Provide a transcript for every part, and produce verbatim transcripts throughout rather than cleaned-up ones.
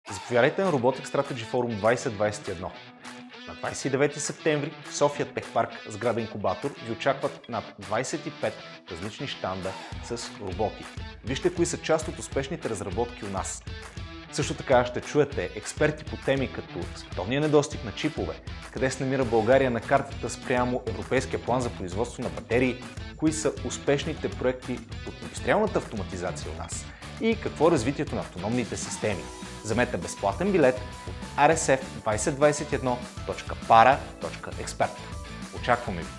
Заповядайте на Robotic Strategy Forum двайсет двайсет и едно. На двайсет и девети септември в София Техпарк сграда Инкубатор ви очакват над двайсет и пет различни щанда с роботи. Вижте кои са част от успешните разработки у нас. Също така ще чуете експерти по теми като световния недостиг на чипове, къде се намира България на картата спрямо Европейския план за производство на батерии, кои са успешните проекти от индустриалната автоматизация у нас и какво е развитието на автономните системи. Вземете безплатен билет от ар ес еф двайсет двайсет и едно точка пара точка експерт. Очакваме ви!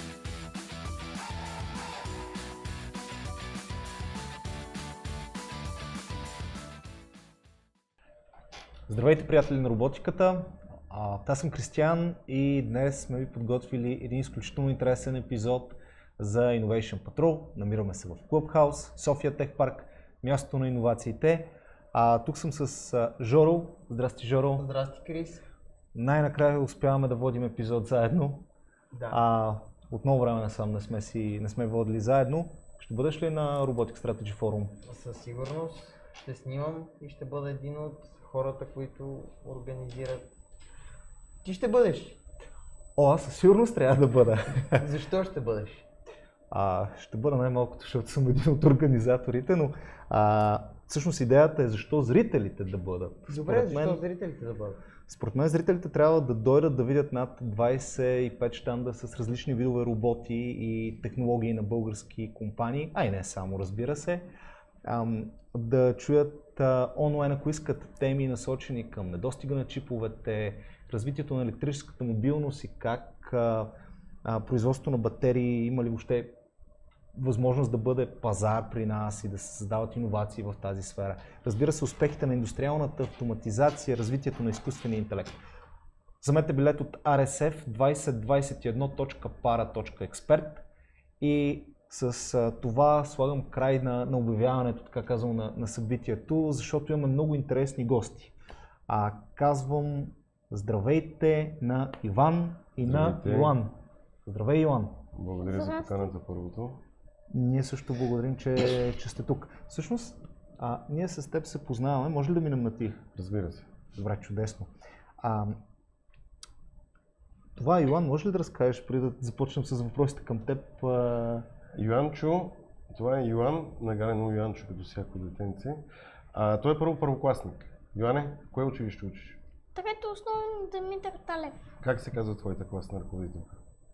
Здравейте, приятели на роботиката! Аз съм Кристиян и днес сме ви подготвили един изключително интересен епизод за Innovation Patrol. Намираме се в Clubhouse, София Техпарк, мястото на иновациите. А, тук съм с а, Жоро. Здрасти, Жоро. Здрасти, Крис. Най-накрая успяваме да водим епизод заедно. Да. А, отново време насам не сме, си, не сме водили заедно. Ще бъдеш ли на Robotic Strategy Forum? Със сигурност ще снимам и ще бъда един от хората, които организират. Ти ще бъдеш. О, аз със сигурност трябва да бъда. Защо ще бъдеш? А, ще бъда най-малкото, защото съм един от организаторите, но а, всъщност идеята е защо зрителите да бъдат. Добре, Според защо мен, зрителите да бъдат? Според мен зрителите трябва да дойдат да видят над двайсет и пет щанда с различни видове роботи и технологии на български компании, а и не само, разбира се. Ам, да чуят а, онлайн, ако искат, теми насочени към недостига на чиповете, развитието на електрическата мобилност и как а, а, производството на батерии има ли въобще възможност да бъде пазар при нас и да се създават иновации в тази сфера. Разбира се, успехите на индустриалната автоматизация, развитието на изкуствения интелект. Вземете билет от ар ес еф двайсет двайсет и едно точка пара точка експерт и с а, това слагам край на, на обявяването, така казвам, на, на събитието, защото имаме много интересни гости. А, казвам здравейте на Иван и Здравейте. на Йоан. Здравей, Йоан! Благодаря за поканата първото. Ние също благодарим, че, че сте тук. Всъщност, а, ние с теб се познаваме. Може ли да минем на ти? Разбира се. Добре, чудесно. А, това, Йоан, може ли да разкажеш, преди да започнем с въпросите към теб? А... Йоанчо, това е Йоан, нагарено Йоанчо като всяко детенце. А, той е първо първокласник. Йоане, кое училище учиш? Трето основно Димитър Талев. Как се казва твоята класна ръководителка?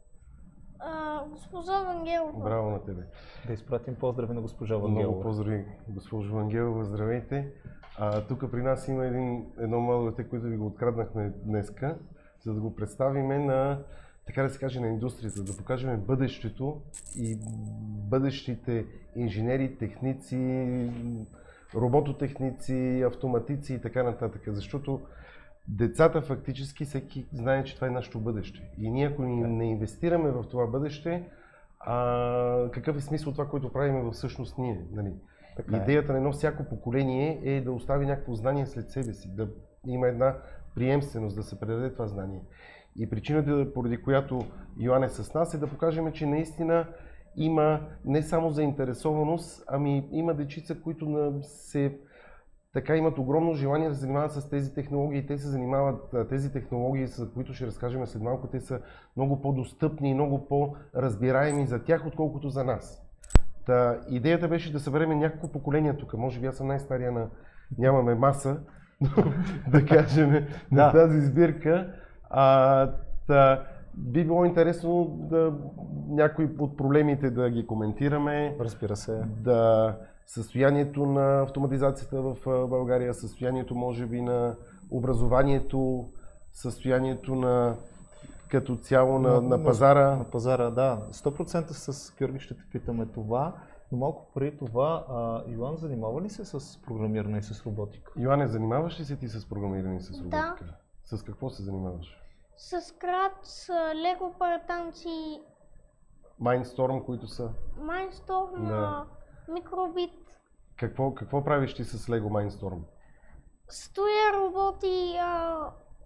А, госпожа Вангелова. Браво на тебе. Да изпратим поздрави на госпожа Вангелова. Много поздрави, госпожо Вангелова, здравейте. А, тук при нас има един, едно младо дете, което ви го откраднахме днеска, за да го представиме на, така да се каже, на индустрията, да покажем бъдещето и бъдещите инженери, техници, робототехници, автоматици и така нататък. Защото децата фактически всеки знае, че това е нашето бъдеще. И ние ако не инвестираме в това бъдеще, а, какъв е смисъл това, което правим всъщност ние? Нали? Така е. Идеята на едно всяко поколение е да остави някакво знание след себе си, да има една приемственост, да се предаде това знание. И причината, поради която Йоан е с нас, е да покажем, че наистина има не само заинтересованост, ами има дечица, които на се така имат огромно желание да се занимават с тези технологии. Те се занимават, тези технологии, за които ще разкажем след малко, те са много по-достъпни и много по-разбираеми за тях, отколкото за нас. Та, идеята беше да съберем няколко поколения тук. Може би аз съм най-стария на... Нямаме маса, да кажем, на Да. тази сбирка. А, та, би било интересно да някои от проблемите да ги коментираме. Разбира се. Да, състоянието на автоматизацията в България, състоянието може би на образованието, състоянието на като цяло на, на пазара. На пазара, да. сто процента с Георги ще те питаме това, но малко преди това, а, Йоан, занимава ли се с програмиране и с роботика? Йоане, занимаваш ли се ти с програмиране и с роботика? Да. С какво се занимаваш? С крат, с лего партанци, Mindstorm, които са? Mindstorm, Да. микробит. Какво, какво правиш ти с Lego Mindstorm? Стоя роботи а,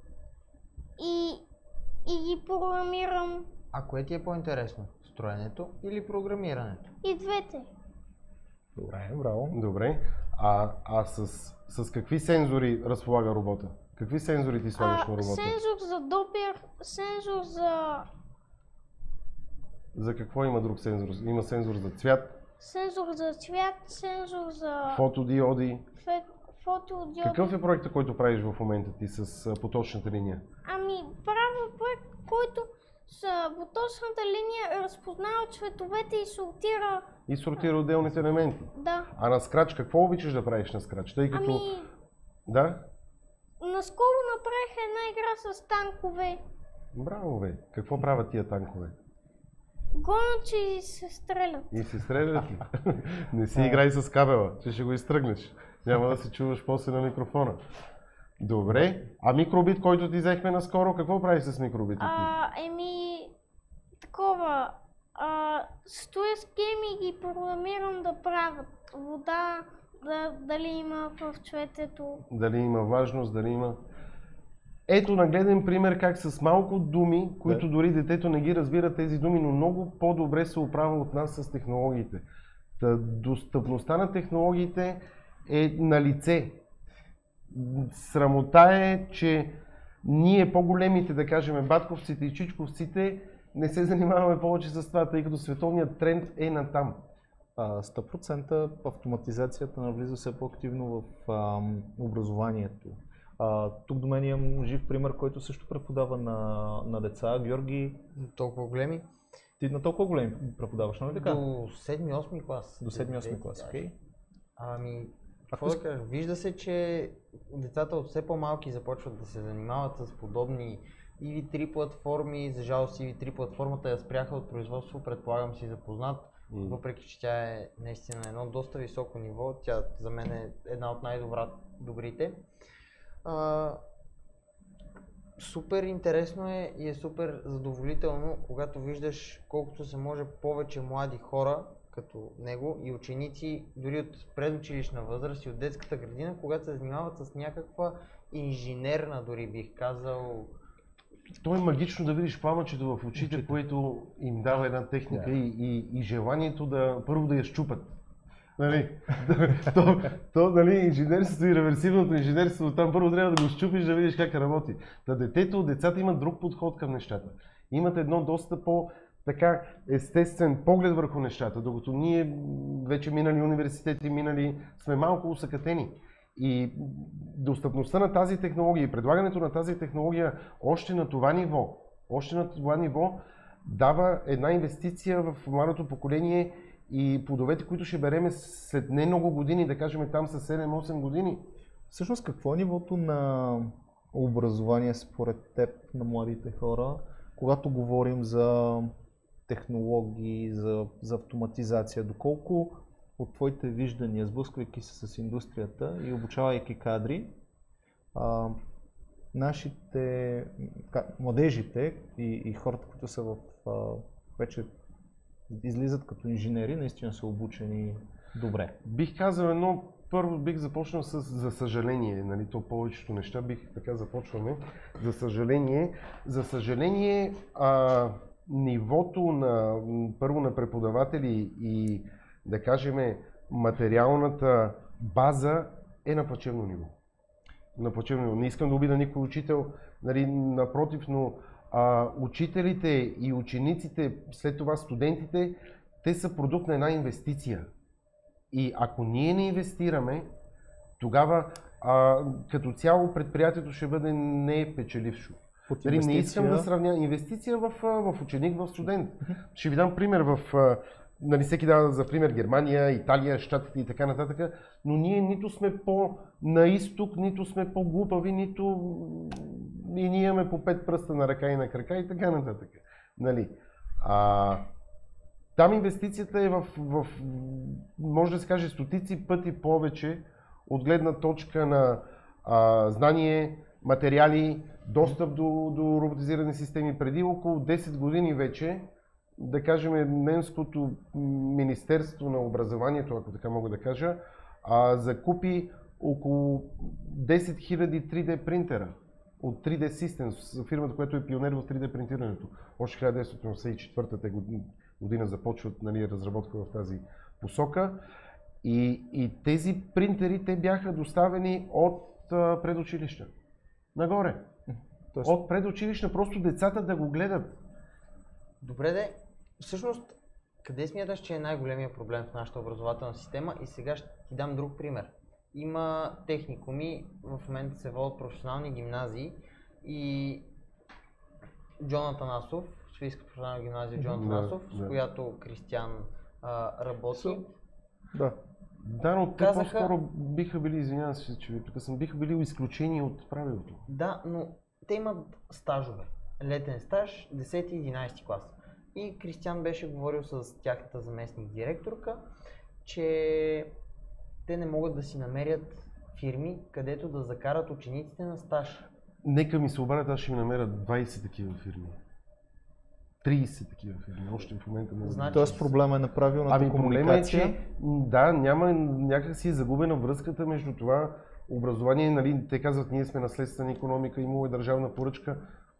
и, и ги програмирам. А кое ти е по-интересно? Строенето или програмирането? И двете. Добре, браво. Добре. А, а с С какви сензори разполага робота? Какви сензори ти слагаш А, на робота? сензор за допир, сензор за... За какво има друг сензор? Има сензор за цвят, Сензор за цвят, сензор за фотодиоди. фе- фотодиод. Какъв е проектът, който правиш в момента ти с а, поточната линия? Ами, правя проект, който с поточната линия разпознава цветовете и сортира. И сортира отделните елементи. Да. А на Scratch, какво обичаш да правиш на Scratch? Тъй като... Ами, Да? наскоро направих една игра с танкове. Браво, бе! Какво правят тия танкове? Гонят, че се стрелят. И се стрелят ли? Не си играй с кабела, че ще го изтръгнеш. Няма да се чуваш после на микрофона. Добре. А микробит, който ти взехме наскоро, какво правиш с микробита ти? А, еми, такова. А, стоя с гейми и ги програмирам да правят вода, да, дали има в цветето. Дали има важност, дали има... Ето нагледен пример как с малко думи, които Да. дори детето не ги разбира тези думи, но много по-добре се оправя от нас с технологиите. Та, достъпността на технологиите е на лице. Срамота е, че ние по-големите, да кажем, батковците и чичковците, не се занимаваме повече с това, тъй като световният тренд е натам. А, сто процента автоматизацията навлиза все по-активно в ам, образованието. А, тук до мен имам жив пример, който също преподава на, на деца. Георги, Толкова големи. ти на толкова големи преподаваш, нали така? До седми-осми клас. До седми-осми клас, даже. окей. Ами, Ако какво да иска- кажа? Вижда се, че децата от все по-малки започват да се занимават с подобни и ви три платформи. За жалост и ви три платформата я спряха от производство, предполагам си запознат. М. Въпреки че тя е наистина на едно доста високо ниво, тя за мен е една от най-добрите. А, супер интересно е и е супер задоволително, когато виждаш колкото се може повече млади хора като него и ученици, дори от предучилищна възраст и от детската градина, когато се занимават с някаква инженерна, дори бих казал. То е магично да видиш пламъчето в очите, Очите. което им дава една техника Да. и, и, и желанието да първо да я щупат. Нали? то, то, нали, инженерството и реверсивното инженерство, там първо трябва да го щупиш, да видиш как работи. Та детето, децата имат друг подход към нещата. Имат едно доста по така естествен поглед върху нещата, докато ние вече минали университети, минали, сме малко усъкатени. И достъпността на тази технология и предлагането на тази технология още на това ниво, още на това ниво дава една инвестиция в младото поколение и плодовете, които ще береме след не много години, да кажем там са седем-осем години. Всъщност какво е нивото на образование според теб на младите хора, когато говорим за технологии, за, за автоматизация? Доколко от твоите виждания, сблъсквайки се с индустрията и обучавайки кадри, а, нашите, ка, младежите и, и хората, които са в, а, вече излизат като инженери, наистина са обучени добре? Бих казал едно, първо бих започнал с за съжаление, нали, то повечето неща бих така започваме. За съжаление, за съжаление а, нивото на първо на преподаватели и да кажем материалната база е на плачевно ниво. На плачевно ниво. Не искам да обида никой учител, нали, напротив, но а, учителите и учениците, след това студентите, те са продукт на една инвестиция. И ако ние не инвестираме, тогава а, като цяло предприятието ще бъде непечелившо. Под Нали, не искам да инвестиция- сравня инвестиция в, а, в ученик, в студент. Ще ви дам пример в... а, Нали, всеки дава за пример Германия, Италия, Щатите и така нататък, но ние нито сме по-на изток, нито сме по-глупави, нито и ние имаме по пет пръста на ръка и на крака и така нататък. Нали. А, там инвестицията е в, в, може да се каже, стотици пъти повече от гледна точка на а, знание, материали, достъп до, до роботизирани системи. Преди около десет години вече, да кажем, немското Министерство на образованието, ако така мога да кажа, а, закупи около десет хиляди три Д принтера от три Д Systems, фирмата, която е пионер в три Д принтирането. Още хиляда деветстотин осемдесет и четвърта година започват, нали, разработка в тази посока. И, и тези принтери, те бяха доставени от а, предучилища. Нагоре. Тоест... От предучилища, просто децата да го гледат. Добре де, всъщност, къде смяташ, че е най-големия проблем в нашата образователна система? И сега ще ти дам друг пример. Има техникуми, в момента се водят професионални гимназии и Джон Атанасов, Софийска професионална гимназия Джон Атанасов, да, с да. която Кристиан а, работи. Да. Да, но те Казаха... по-скоро биха били, извинявам се, че ви прекъсвам, биха били изключени от правилото. Да, но те имат стажове. Летен стаж, десети и единайсети клас. И Кристиан беше говорил с тяхната заместник директорка, че те не могат да си намерят фирми, където да закарат учениците на стаж. Нека ми се обадят, аз ще ми намеря двайсет такива фирми. трийсет такива фирми, още в момента не Значи... Тоест проблема е на правилната ами, комуникация. Ами проблема е, че да, няма някакси загубена връзката между това образование, нали, те казват, ние сме наследствена икономика, имало е държавна поръчка.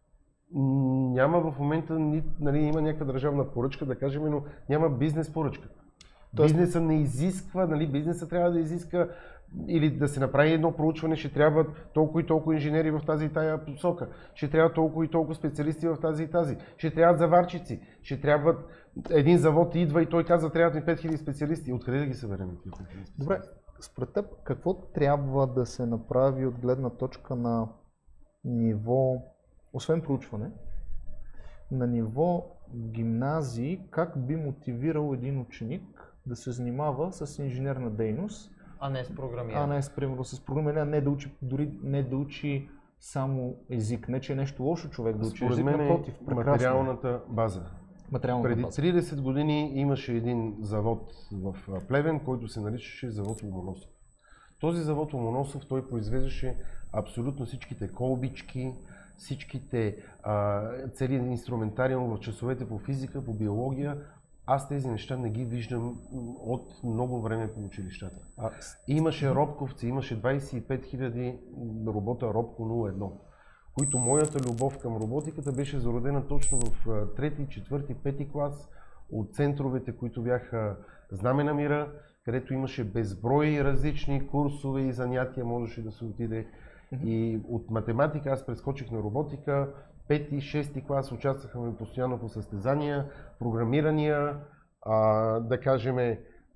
Няма в момента, нали, има някаква държавна поръчка, да кажем, но няма бизнес поръчка. Тоест... Бизнеса не изисква, нали, бизнеса трябва да изиска или да се направи едно проучване, ще трябва толкова и толкова инженери в тази и тая посока, ще трябва толкова и толкова специалисти в тази и тази, ще трябват заварчици, ще трябват един завод идва и той казва, трябват ми пет хиляди специалисти. Откъде да ги съберем? Добре, според теб, какво трябва да се направи от гледна точка на ниво, освен проучване, на ниво гимназии, как би мотивирал един ученик да се занимава с инженерна дейност, а не с програмиране. А не с, примерно, с програмиране, не да учи, дори не да учи само език. Не, че е нещо лошо човек да учи език, напротив, прекрасно. Материалната база. Материалната Преди база. трийсет години имаше един завод в Плевен, който се наричаше завод Ломоносов. Този завод Ломоносов, той произвеждаше абсолютно всичките колбички, всичките а, цели инструментариум в часовете по физика, по биология. Аз тези неща не ги виждам от много време по училищата. А, имаше робковци, имаше двайсет и пет хиляди робота Робко нула едно, които моята любов към роботиката беше зародена точно в трети, четвърти, пети клас от центровете, които бяха Знаме на мира, където имаше безброй различни курсове и занятия, можеше да се отиде. Mm-hmm. И от математика аз прескочих на роботика. Пети, шести клас участвахме постоянно по състезания, програмирания, а, да кажем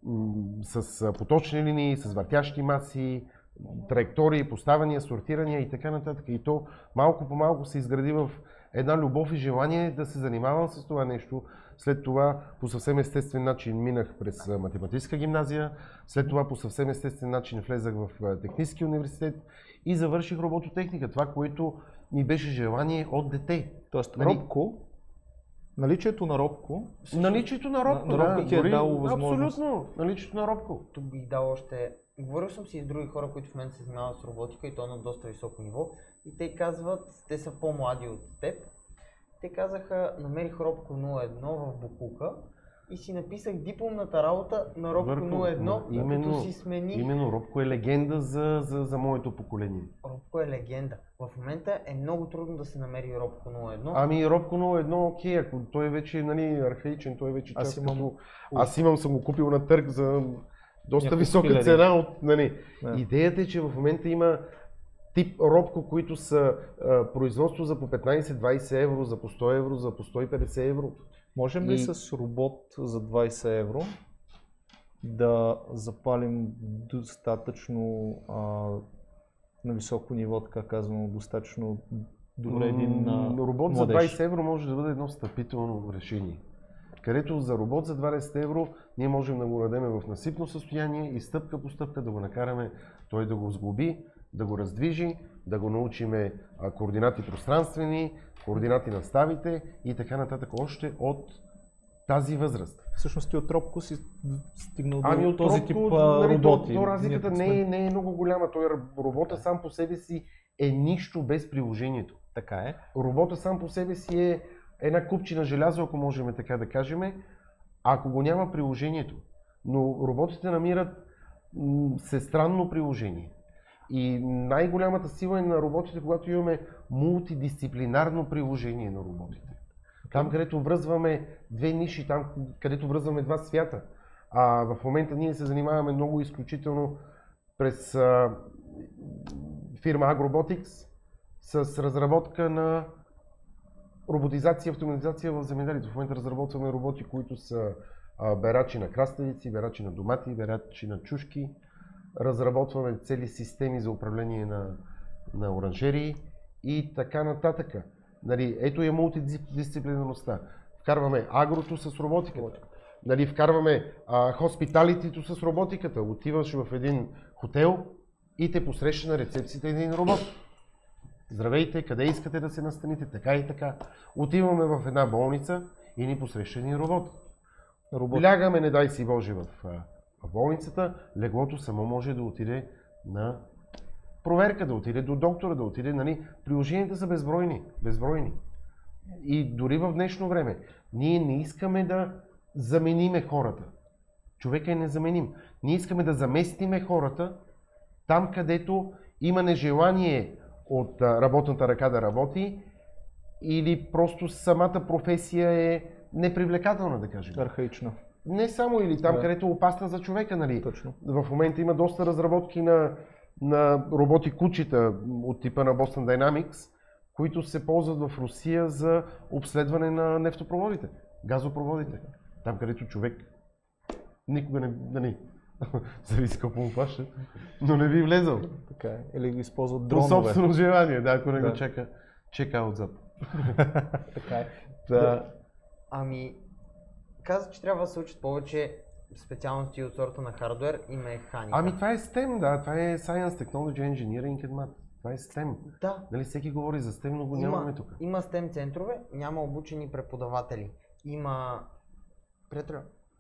с поточни линии, с въртящи маси, траектории, поставяния, сортирания и така нататък. И то малко по малко се изгради в една любов и желание да се занимавам с това нещо. След това по съвсем естествен начин минах през математическа гимназия, след това по съвсем естествен начин влезах в Технически университет и завърших робототехника. Това, което ми беше желание от дете. Тоест, нали... Робко, наличието на Робко... Наличието на Робко, на, да, на Робко ти е дало възможност. Абсолютно, наличието на Робко. Тук бих дал още... Говорил съм си с други хора, които в момента се занимават с роботика и то на доста високо ниво. И те казват, те са по-млади от теб. Те казаха, намерих Робко нула едно в Букука и си написах дипломната работа на Робко нула едно, именно, като си смених. Именно, Робко е легенда за, за, за моето поколение. Робко е легенда. В момента е много трудно да се намери Робко нула едно. Ами Робко нула едно, окей, ако той вече е, нали, архаичен, той вече аз част имам... като... Аз имам, съм го купил на търг за доста Някакво висока хиляди. цена. От, нали. Да. Идеята е, че в момента има тип Робко, които са а, производство за по петнайсет двайсет евро, за по сто евро, за по сто и петдесет евро. Можем ли И... с робот за двайсет евро да запалим достатъчно а, на високо ниво, така казано, достатъчно добре един а, робот младеж? за двайсет евро може да бъде едно встъпително решение. Където за робот за двайсет евро ние можем да го дадем в насипно състояние и стъпка по стъпка да го накараме той да го сглоби, да го раздвижи, да го научиме а, координати пространствени, координати на ставите и така нататък още от тази възраст. Всъщност ти от Робко си стигнал до Ами от този Робко, тип нали, роботи. То, то разликата Ние не е, сме... не е много голяма. Той робота сам по себе си е нищо без приложението. Така е. Робота сам по себе си е една купчина желязо, ако можем така да кажем, ако го няма приложението. Но роботите намират м- всестранно приложение. И най-голямата сила е на роботите, когато имаме мултидисциплинарно приложение на роботите. Там, където връзваме две ниши, там, където връзваме два свята. А в момента ние се занимаваме много изключително през а, фирма Agrobotics с разработка на роботизация и автоматизация в земеделието. В момента разработваме роботи, които са а, берачи на краставици, берачи на домати, берачи на чушки. Разработваме цели системи за управление на, на оранжерии и така нататък. Нали, ето е мултидисциплинарността. Вкарваме агрото с роботиката. Нали, вкарваме хоспиталитито с роботиката. Отиваш в един хотел и те посреща на рецепцията един робот. Здравейте, къде искате да се настаните, така и така. Отиваме в една болница и ни посреща един робот. робот. Лягаме, не дай си Боже, в, в болницата, леглото само може да отиде на проверка, да отиде до доктора, да отиде, нали, приложенията са безбройни, безбройни. И дори в днешно време, ние не искаме да замениме хората. Човека е незаменим. Ние искаме да заместиме хората там, където има нежелание от работната ръка да работи или просто самата професия е непривлекателна, да кажем. Архаична. Не само или там, да, където е опасна за човека, нали. Точно. В момента има доста разработки на, на роботи кучета от типа на Boston Dynamics, които се ползват в Русия за обследване на нефтопроводите, газопроводите. Там, където човек никога не, нали, зависи колко му плаща, но не би влезъл. Така е. Или го използват По дронове. собствено желание, да, ако не да. го чека, чека отзад. Така е. Да. Да. Ами, каза, че трябва да се учат повече специалности от сорта на хардуер и механика. Ами това е STEM, да, това е Science, Technology, Engineering and Math. Това е STEM. Да. Нали, всеки говори за STEM, но го Има, нямаме тук. Има STEM центрове, няма обучени преподаватели. Има... Приятел.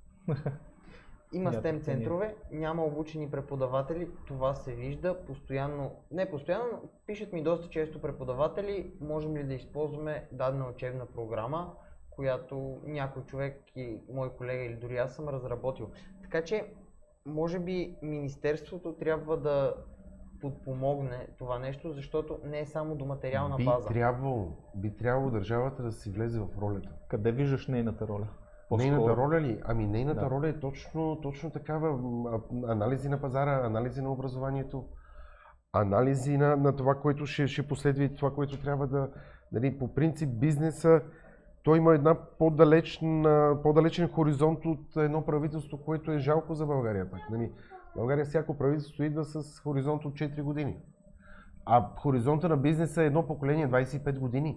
Има Няма, STEM центрове, няма обучени преподаватели, това се вижда постоянно, не постоянно, но пишат ми доста често преподаватели, можем ли да използваме дадена учебна програма, която някой човек и мой колега или дори аз съм разработил. Така че, може би Министерството трябва да подпомогне това нещо, защото не е само до материална би база. Трябвало, би трябвало държавата да си влезе в ролята. Къде виждаш нейната роля? По-скоро... Нейната роля ли? Ами нейната да. роля е точно, точно такава. Анализи на пазара, анализи на образованието, анализи на, на това, което ще, ще последва и това, което трябва да... Нали, по принцип бизнеса, той има една по-далечен, по-далечен хоризонт от едно правителство, което е жалко за България. Пак, нали. България всяко правителство идва с хоризонт от четири години. А хоризонта на бизнеса е едно поколение двадесет и пет години.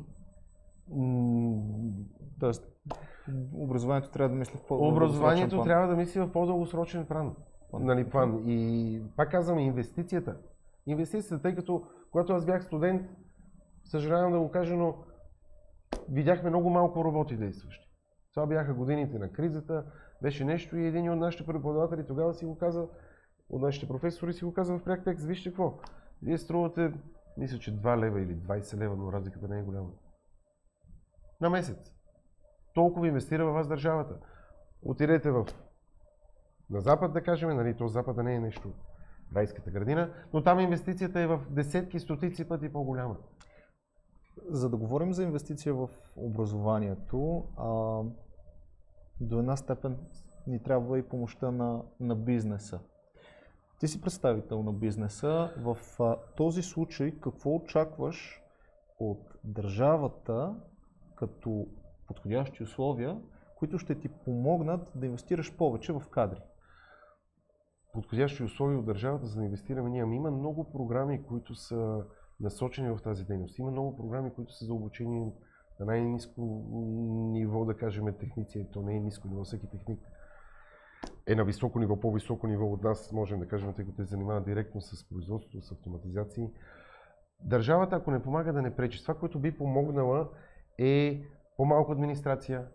Тоест, образованието трябва да мисли в по-дългосрочен Образованието план. трябва да мисли в по-дългосрочен план. Нали, план. И пак казвам, инвестицията. Инвестицията, тъй като когато аз бях студент, съжалявам да го кажа, но видяхме много малко роботи действащи. Това бяха годините на кризата, беше нещо и един от нашите преподаватели тогава си го каза, от нашите професори си го каза в пряк текст, вижте какво, вие струвате, мисля, че два лева или двадесет лева, но разликата не е голяма. На месец. Толкова инвестира във вас държавата. Отидете в на запад, да кажем, нали, то запада не е нещо райската градина, но там инвестицията е в десетки, стотици пъти по-голяма. За да говорим за инвестиция в образованието, а, до една степен ни трябва и помощта на, на бизнеса. Ти си представител на бизнеса. В а, този случай какво очакваш от държавата като подходящи условия, които ще ти помогнат да инвестираш повече в кадри? Подходящи условия от държавата за да инвестираме ние. Има много програми, които са насочени в тази дейност. Има много програми, които са за обучение на най-ниско ниво, да кажем, техници. То не е ниско ниво, всеки техник е на високо ниво, по-високо ниво от нас, можем да кажем, тъй като те занимават директно с производството, с автоматизации. Държавата, ако не помага, да не пречи. Това, което би помогнала, е по-малко администрация,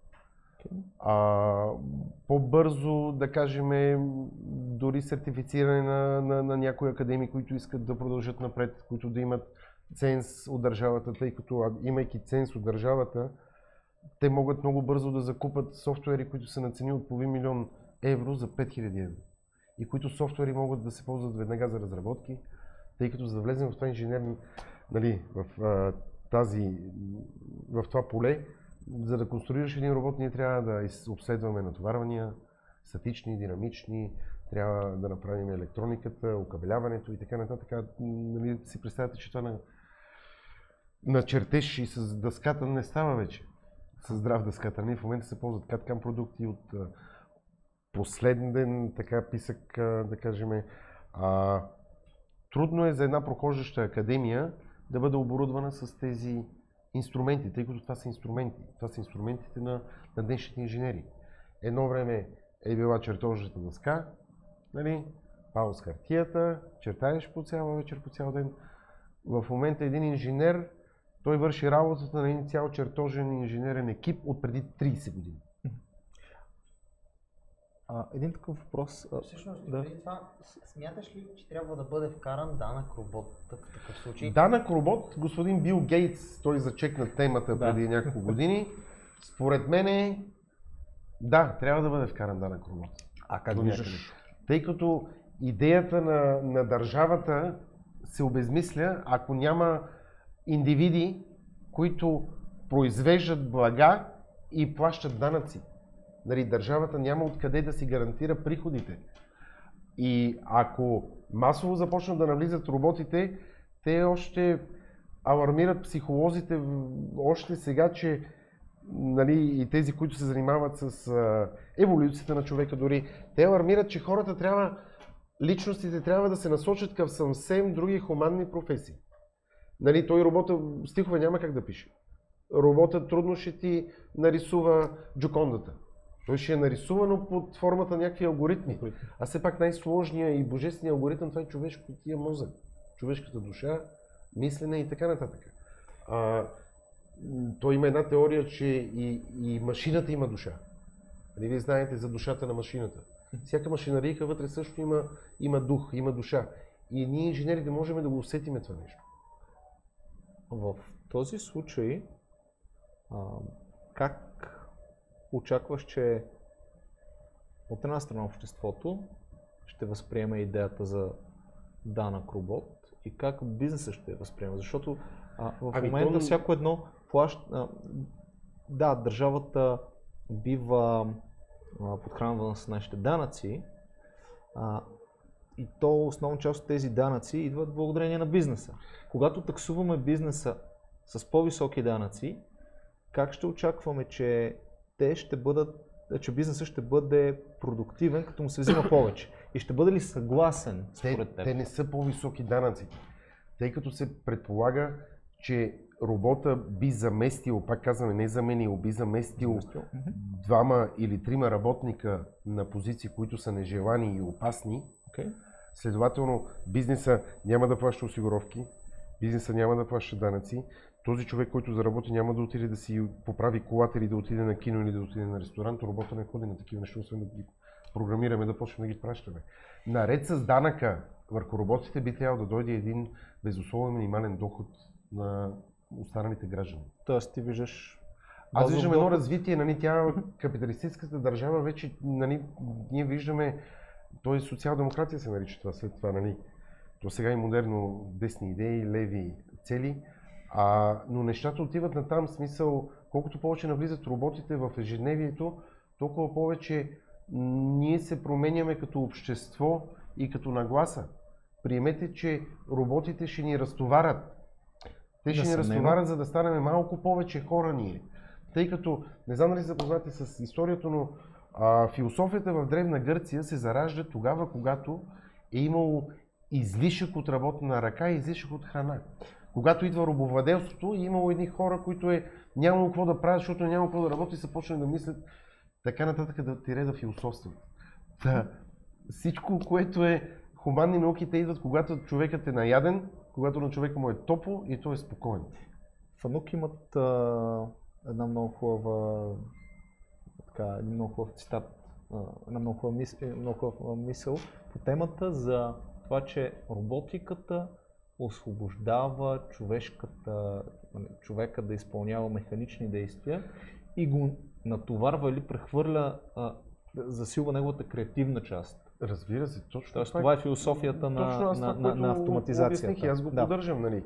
а, по-бързо, да кажем, дори сертифициране на, на, на някои академии, които искат да продължат напред, които да имат ценз от държавата, тъй като имайки ценз от държавата, те могат много бързо да закупат софтуери, които са на цени от половин милион евро за пет хиляди евро. И които софтуери могат да се ползват веднага за разработки, тъй като за да влезем в това инженерно, нали, в, а, тази, в това поле, за да конструираш един робот, ние трябва да обследваме натоварвания, статични, динамични, трябва да направим електрониката, окабеляването и така нататък. Нали, си представяте, че това на, на чертеж и с дъската не става вече. С здрав дъската. Нали, в момента се ползват каткам продукти от а, последен така писък, а, да кажем. А, трудно е за една прохождаща академия да бъде оборудвана с тези инструменти, тъй като това са инструменти. Това са инструментите на, на днешните инженери. Едно време е била чертожната дъска, нали, паус с хартията, чертаеш по цяла вечер, по цял ден. В момента един инженер, той върши работата на един цял чертожен инженерен екип от преди трийсет години. А, един такъв въпрос. А, Всъщност, да. преди това, смяташ ли, че трябва да бъде вкаран данък робот в такъв случай? Данък робот, господин Бил Гейтс, той зачекна темата Да. преди няколко години. Според мен е, да, трябва да бъде вкаран данък робот. А как До виждаш? някъде. Тъй като идеята на, на държавата се обезмисля, ако няма индивиди, които произвеждат блага и плащат данъци. Нали, държавата няма откъде да си гарантира приходите. И ако масово започнат да навлизат роботите, те още алармират психолозите още сега, че нали, и тези, които се занимават с а, еволюцията на човека дори, те алармират, че хората трябва, личностите трябва да се насочат към съвсем други хуманни професии. Нали, той робота стихове няма как да пише. Роботът трудно ще ти нарисува Джокондата. Той ще е нарисувано под формата на някакви алгоритми. А все пак най-сложният и божественият алгоритъм това е човешкия мозък, човешката душа, мислене и така нататък. А, той има една теория, че и, и машината има душа. Нали, вие знаете за душата на машината. Всяка машинарийка вътре също има, има дух, има душа. И ние инженерите можем да го усетиме това нещо. В този случай, а, как очакваш, че от една страна обществото ще възприеме идеята за данък робот и как бизнесът ще я възприеме? Защото а, в Ами момента то... всяко едно плаща... Да, държавата бива а, подхранвана с нашите данъци а, и то основна част от тези данъци идват благодарение на бизнеса. Когато таксуваме бизнеса с по-високи данъци, как ще очакваме, че те ще бъдат, че бизнесът ще бъде продуктивен, като му се взима повече? И ще бъде ли съгласен според те, теб? те не са по-високи данъци, тъй като се предполага, че робота би заместил, пак казваме, не заменил, би заместил Заместил. Мгм. двама или трима работника на позиции, които са нежелани и опасни. Okay. Следователно, бизнеса няма да плаща осигуровки, бизнеса няма да плаща данъци. Този човек, който заработи, няма да отиде да си поправи колата или да отиде на кино или да отиде на ресторант. Робота не ходи на такива неща, освен да ги програмираме, да почнем да ги пращаме. Наред с данъка върху роботите би трябвало да дойде един безусловен минимален доход на останалите граждани. Тоест ти виждаш... Аз базов виждам едно доход? развитие, нали, тя капиталистическата държава вече, нали, ние виждаме, то е социал-демокрация се нарича това след това, нали. То сега е модерно десни идеи, леви цели, а, но нещата отиват на там, смисъл, колкото повече навлизат роботите в ежедневието, толкова повече ние се променяме като общество и като нагласа. Приемете, че роботите ще ни разтоварят. Те ще ни разтоварят, за да станем малко повече хора ние. Тъй като, не знам дали се запознате с историята, но а, философията в Древна Гърция се заражда тогава, когато е имало излишък от работна ръка и излишък от храна. Когато идва робовладелството, е имало едни хора, които е нямало какво да правят, защото няма какво да работи, са почнали да мислят така нататък да тире да философстват. Та, всичко, което е хуманни науки, те идват, когато човекът е наяден, когато на човека му е топло и той е спокоен. Фанук имат а, една много хубава, така, един много хубав цитат, а, една много хубава мис, много хубава мисъл по темата за това, че роботиката освобождава човешката, човека да изпълнява механични действия и го натоварва или прехвърля, а, засилва неговата креативна част. Разбира се, точно. Тоест, това, това е философията на, точно аз на, това, на, на автоматизацията. Обясних, и аз го Да. поддържам. Нали.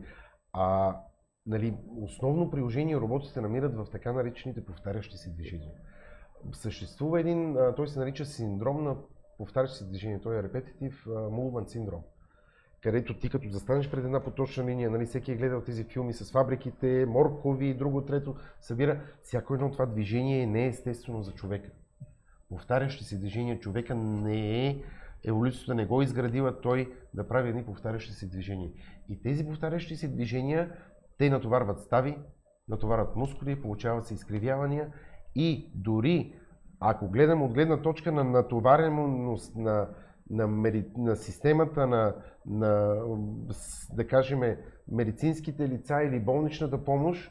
А, нали, основно приложение роботите намират в така наречените повтарящи се движения. съществува един, а, той се нарича синдром на повтарящи се движение, той е repetitive movement syndrome, където ти като застанеш пред една поточна линия, нали, всеки е гледал тези филми с фабриките, моркови и друго трето, събира, всяко едно това движение не е естествено за човека. Повтарящи се движения, човека не е, еволюцията не го е изградила той да прави едни повтарящи се движения. И тези повтарящи се движения, те натоварват стави, натоварват мускули, получават се изкривявания и дори ако гледам от гледна точка на натовареност на, на, мери, на системата на, на, да кажем, медицинските лица или болничната помощ,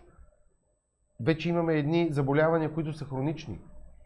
вече имаме едни заболявания, които са хронични.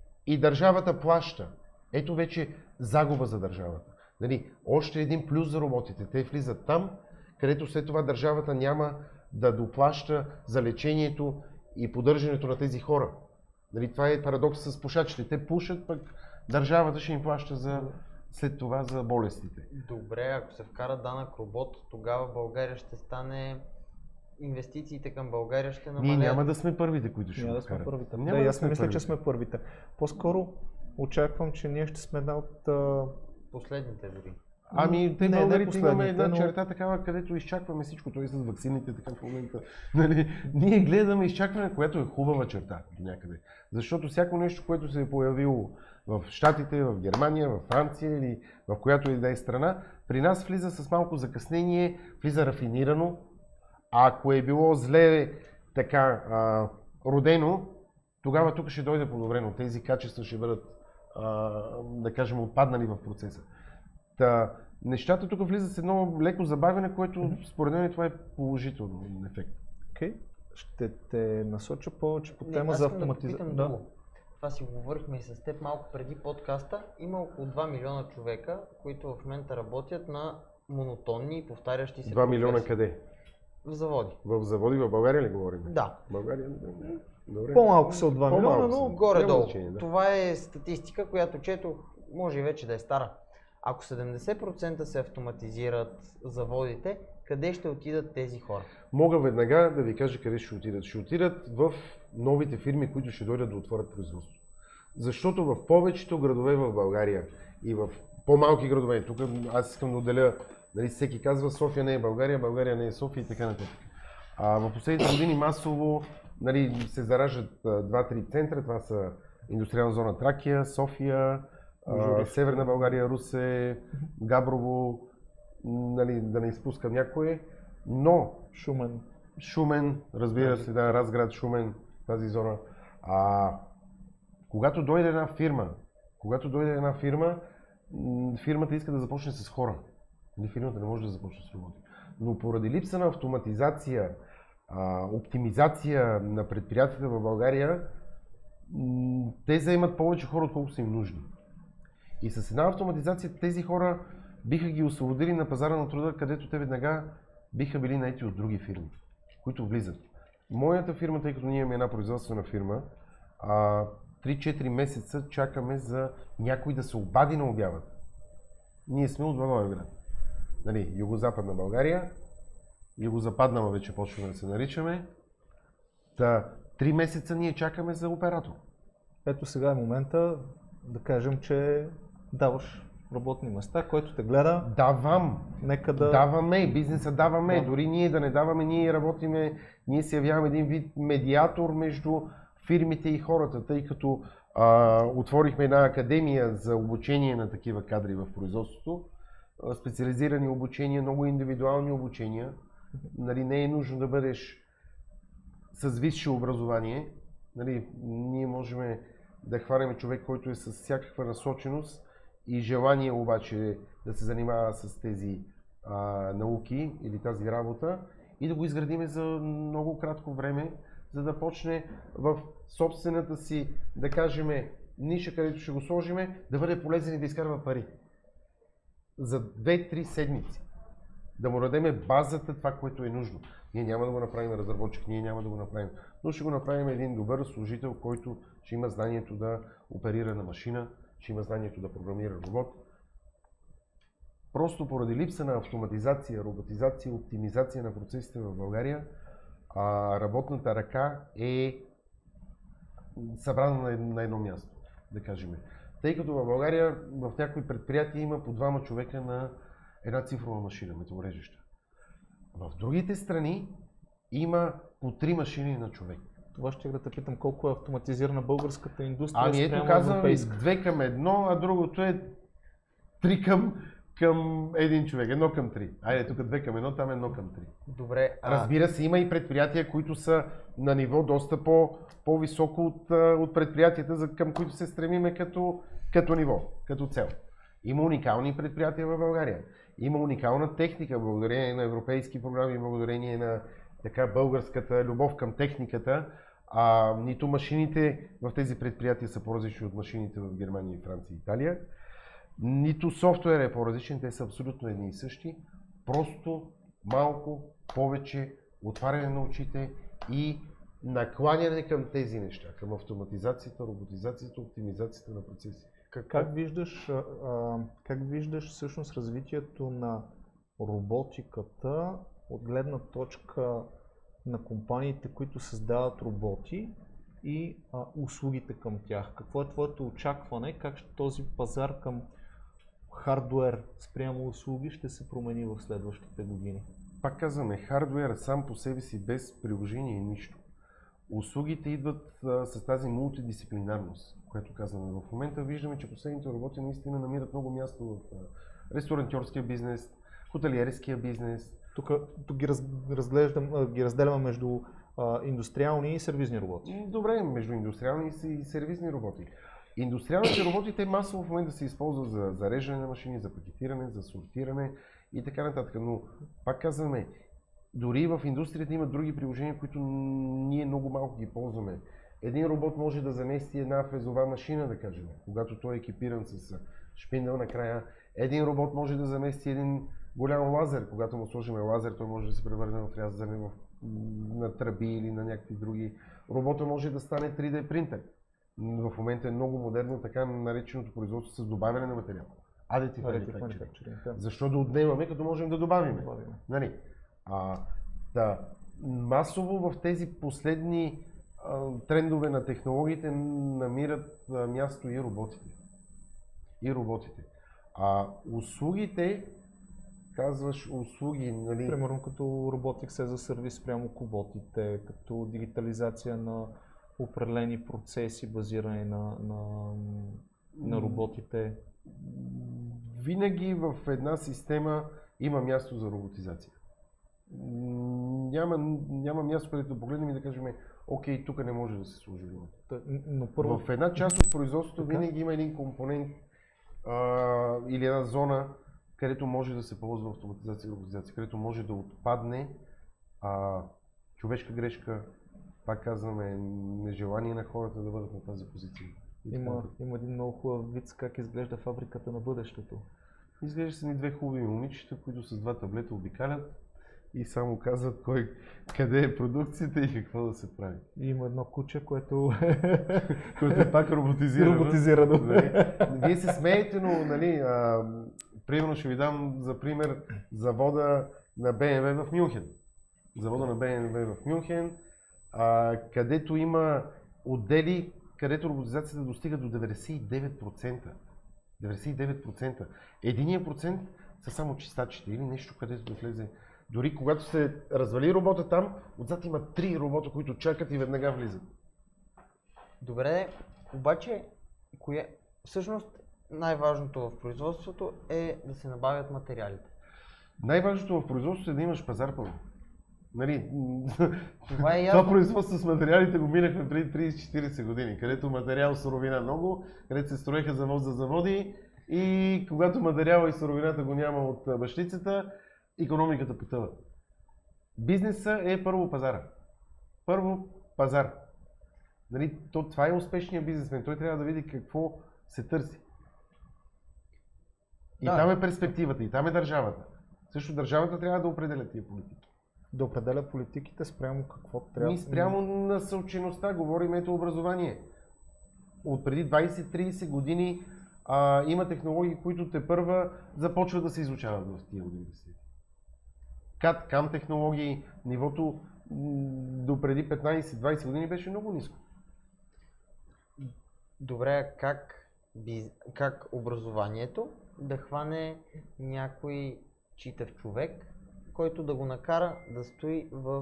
И държавата плаща. Ето вече загуба за държавата. Нали, още един плюс за роботите. Те влизат там, където след това държавата няма да доплаща за лечението и поддържането на тези хора. Нали, това е парадокс с пушачите. Те пушат, пък държавата ще им плаща за, след това за болестите. Добре, ако се вкара данък робот, тогава България ще стане... Инвестициите към България ще намалят. Ние няма да сме първите, които ще няма го да сме вкарат. първите. Няма Да, да аз сме мисля, първите. че сме първите. По-скоро очаквам, че ние ще сме една от... а, Последните дори. Ами, те Не, не българите имаме последните, една но- черта такава, където изчакваме всичко, т.е. с ваксините така в момента. Нали? Ние гледаме изчакване, което е хубава черта до някъде. Защото всяко нещо, което се е появило в Щатите, в Германия, в Франция или в която и да е страна, при нас влиза с малко закъснение, влиза рафинирано. А ако е било зле така а, родено, тогава тук ще дойде подобрено. Тези качества ще бъдат, а, да кажем, отпаднали в процеса. Та, нещата тук влизат с едно леко забавяне, което според мен това е положително ефект. Окей. Ще те насоча повече по Не, тема аз за искам да автоматизация. попитам друго. Това си говорихме и с теб малко преди подкаста. Има около два милиона човека, които в момента работят на монотонни и повтарящи се два милиона професии. къде? В заводи. В заводи в България ли говорим? Да. В България? Добре. По-малко са от два По-малко милиона, са. но Няма Горе-долу. значение, да. Това е статистика, която четох, може и вече да е стара. Ако седемдесет процента се автоматизират заводите, къде ще отидат тези хора? Мога веднага да ви кажа къде ще отидат. Ще отидат в новите фирми, които ще дойдат да отворят производство. Защото в повечето градове в България и в по-малки градове, тук аз искам да отделя, нали, всеки казва София не е България, България не е София и така нататък. А в последните години масово, нали, се зараждат два-три центъра, това са индустриална зона Тракия, София, а, Северна България, Русе, Габрово, нали, да не изпускам някой, но Шумен. Шумен, разбира се, да, Разград, Шумен, тази зона. А, когато дойде една фирма, когато дойде една фирма, м, фирмата иска да започне с хора. Или фирмата не може да започне с роботи. Но поради липса на автоматизация, а, оптимизация на предприятията в България, м, те заемат повече хора, отколкото са им нужни. И с една автоматизация тези хора биха ги освободили на пазара на труда, където те веднага биха били наети от други фирми, които влизат. Моята фирма, тъй като ние имаме една производствена фирма, а, три-четири месеца чакаме за някой да се обади на обявата. Ние сме от Благоевград. Нали, югозападна България, югозападна вече почваме да се наричаме. Та, три месеца ние чакаме за оператор. Ето сега е момента да кажем, че даваш работни места, който те гледа. Давам. Нека да... Даваме, бизнеса даваме. Да. Дори ние да не даваме, ние работиме, ние се явяваме един вид медиатор между фирмите и хората, тъй като а, отворихме една академия за обучение на такива кадри в производството. А, специализирани обучения, много индивидуални обучения. Нали, не е нужно да бъдеш с висше образование. Нали, ние можем да хванем човек, който е с всякаква насоченост и желание обаче да се занимава с тези а, науки или тази работа и да го изградиме за много кратко време, за да почне в собствената си, да кажем, ниша, където ще го сложиме, да бъде полезен и да изкарва пари. За две-три седмици. Да му дадеме базата, това, което е нужно. Ние няма да го направим разработчик, ние няма да го направим, но ще го направим един добър служител, който ще има знанието да оперира на машина, ще има знанието да програмира робот. Просто поради липса на автоматизация, роботизация, оптимизация на процесите в България, а, работната ръка е събрана на едно, на едно място. да кажем. Тъй като в България в някои предприятия има по двама човека на една цифрова машина, металорежеща. В другите страни има по три машини на човек. Това ще да те питам колко е автоматизирана българската индустрия. Ами ето казвам ви, две към едно, а другото е три към, към един човек, едно към три. Айде, тук две към едно, там едно към три. Добре. А... Разбира се, има и предприятия, които са на ниво доста по, по-високо от, от предприятията, за, към които се стремиме като, като ниво, като цел. Има уникални предприятия в България. Има уникална техника, благодарение на европейски програми, благодарение на така българската любов към техниката. А, нито машините в тези предприятия са по-различни от машините в Германия, Франция и Италия. Нито софтуер е по-различен, те са абсолютно едни и същи. Просто малко повече отваряне на очите и накланяне към тези неща, към автоматизацията, роботизацията, оптимизацията на процеси. Как, как, виждаш, а, как виждаш всъщност развитието на роботиката от гледна точка на компаниите, които създават роботи и а, услугите към тях? Какво е твоето очакване? Как ще този пазар към хардуер спрямо услуги ще се промени в следващите години? Пак казваме, хардуер сам по себе си без приложение е нищо. Услугите идват а, с тази мултидисциплинарност, което казваме. В момента виждаме, че последните роботи наистина намират много място в а, ресторантьорския бизнес, хотелиерския бизнес. Тук, тук ги, раз, разглеждам, ги разделяме между а, индустриални и сервизни роботи. Добре, между индустриални и сервизни роботи. Индустриалните роботи те масово в момента се използват за зареждане на машини, за пакетиране, за сортиране и така нататък. Но пак казваме, дори в индустрията има други приложения, които ние много малко ги ползваме. Един робот може да замести една фрезова машина, да кажем, когато той е екипиран с шпиндъл накрая. Един робот може да замести един голям лазер, когато му сложим лазер, той може да се превърне в рязане в, на тръби или на някакви други. Робота може да стане три Д принтер. В момента е много модерно така нареченото производство с добавяне на материал. Additive manufacturing. Защо да отнемаме, като можем да добавим? Нали? А, да, масово в тези последни а, трендове на технологиите намират а, място и роботите. И роботите. А услугите, казваш услуги, нали? Примерно като Robotics as a Service прямо коботите, като дигитализация на определени процеси, базирани на, на, на роботите. Винаги в една система има място за роботизация. Няма, няма място, където да погледнем и да кажем, окей, тук не може да се сложи робот. Но първо... В една част от производството така? Винаги има един компонент а, или една зона, където може да се ползва автоматизация и роботизация, където може да отпадне а, човешка грешка, пак казваме, нежелание на хората да бъдат на тази позиция. Има, има един много хубав виц как изглежда фабриката на бъдещето. Изглежда са ни две хубави момичета, които с два таблета обикалят и само казват кой, къде е продукцията и какво да се прави. И има едно куче, което, което е пак роботизирано. роботизирано. Нали? Вие се смеете, но нали, а, примерно ще ви дам за пример завода на Б М В в Мюнхен. Завода на Б М В в Мюнхен, а, където има отдели, където роботизацията достига до деветдесет и девет процента. деветдесет и девет процента. Единият процент са само чистачите или нещо, където да влезе. Дори когато се развали робота там, отзад има три робота, които чакат и веднага влизат. Добре, обаче, кое... всъщност най-важното в производството е да се набавят материалите. Най-важното в производството е да имаш пазар първо. Нали, това, е ясно. Това производство с материалите го минахме преди трийсет-четирийсет години, където материал, суровина много, където се строеха завод за заводи и когато материала и суровината го няма от бащицата, икономиката потъва. Бизнеса е първо пазара. Първо пазар. Нали, то, това е успешният бизнесмен. Той трябва да види какво се търси. И да. Там е перспективата, и там е държавата. Също държавата трябва да определя тия политики. Да определя политиките спрямо какво трябва. Ние спрямо на съучеността говорим ето образование. От преди двайсет-трийсет години а, има технологии, които тепърва започват да се изучават в тия университети. кат кам технологии, нивото м, до преди петнайсет-двайсет години беше много ниско. добре, как, биз... как образованието да хване някой читав човек, който да го накара да стои в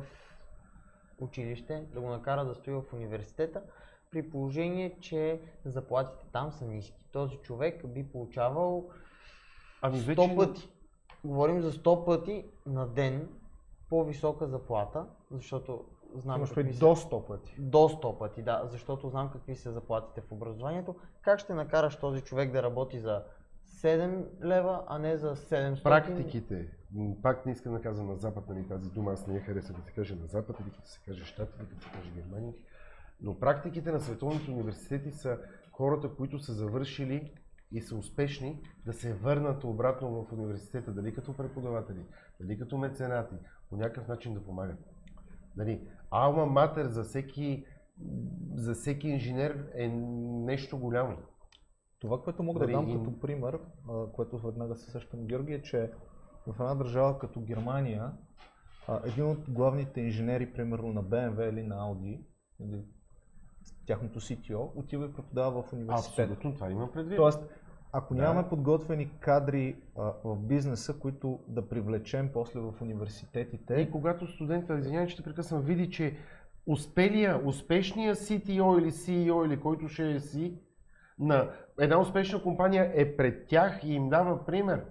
училище, да го накара да стои в университета, при положение, че заплатите там са ниски. Този човек би получавал Ами сто вече... пъти, говорим за сто пъти на ден по-висока заплата, защото знам Имаш какви преди са... до сто пъти. До сто пъти, да, защото знам какви са заплатите в образованието. Как ще накараш този човек да работи за седем лева, а не за седемстотин? Практиките, м, пак не искам да казвам на Запад, нали, тази дума, аз не я харесвам да се каже на Запад, или като се каже Щатите, или като се каже Германия, но практиките на световните университети са хората, които са завършили и са успешни да се върнат обратно в университета, дали като преподаватели, дали като меценати, по някакъв начин да помагат. Нали, алма матер за всеки, за всеки инженер е нещо голямо. Това, което мога да Дали дам им- като пример, а, което веднага се сещам, Георги, е, че в една държава като Германия, а, един от главните инженери, примерно на Б М В или на Audi, или тяхното Си Ти О, отива и преподава в университет. Абсолютно, това имам предвид. Тоест, ако Да. нямаме подготвени кадри а, в бизнеса, които да привлечем после в университетите, И когато студента, извинявай, че те прекъсвам, види, че успелия, успешния Си Ти О или Си И О или който ще е си, на една успешна компания е пред тях и им дава пример.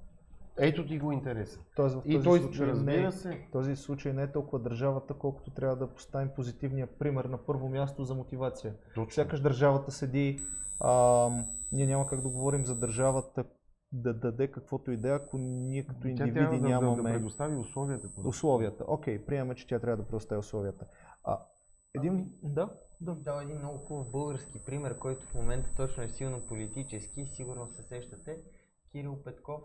Ето ти го интереса. Тоест, в И този той, случай не разбира е- се, В този случай не е толкова държавата, колкото трябва да поставим позитивния пример на първо място за мотивация. точно. Сякаш държавата седи, а, ние няма как да говорим за държавата да даде каквото и да е, ако ние като Тя индивиди трябва да, да, да нямаме предостави условията. по- условията. Окей, приемаме, че тя трябва да предостави условията. А, един... Да? Да. Дал един много хубав български пример, който в момента точно е силно политически, сигурно се сещате. Кирил Петков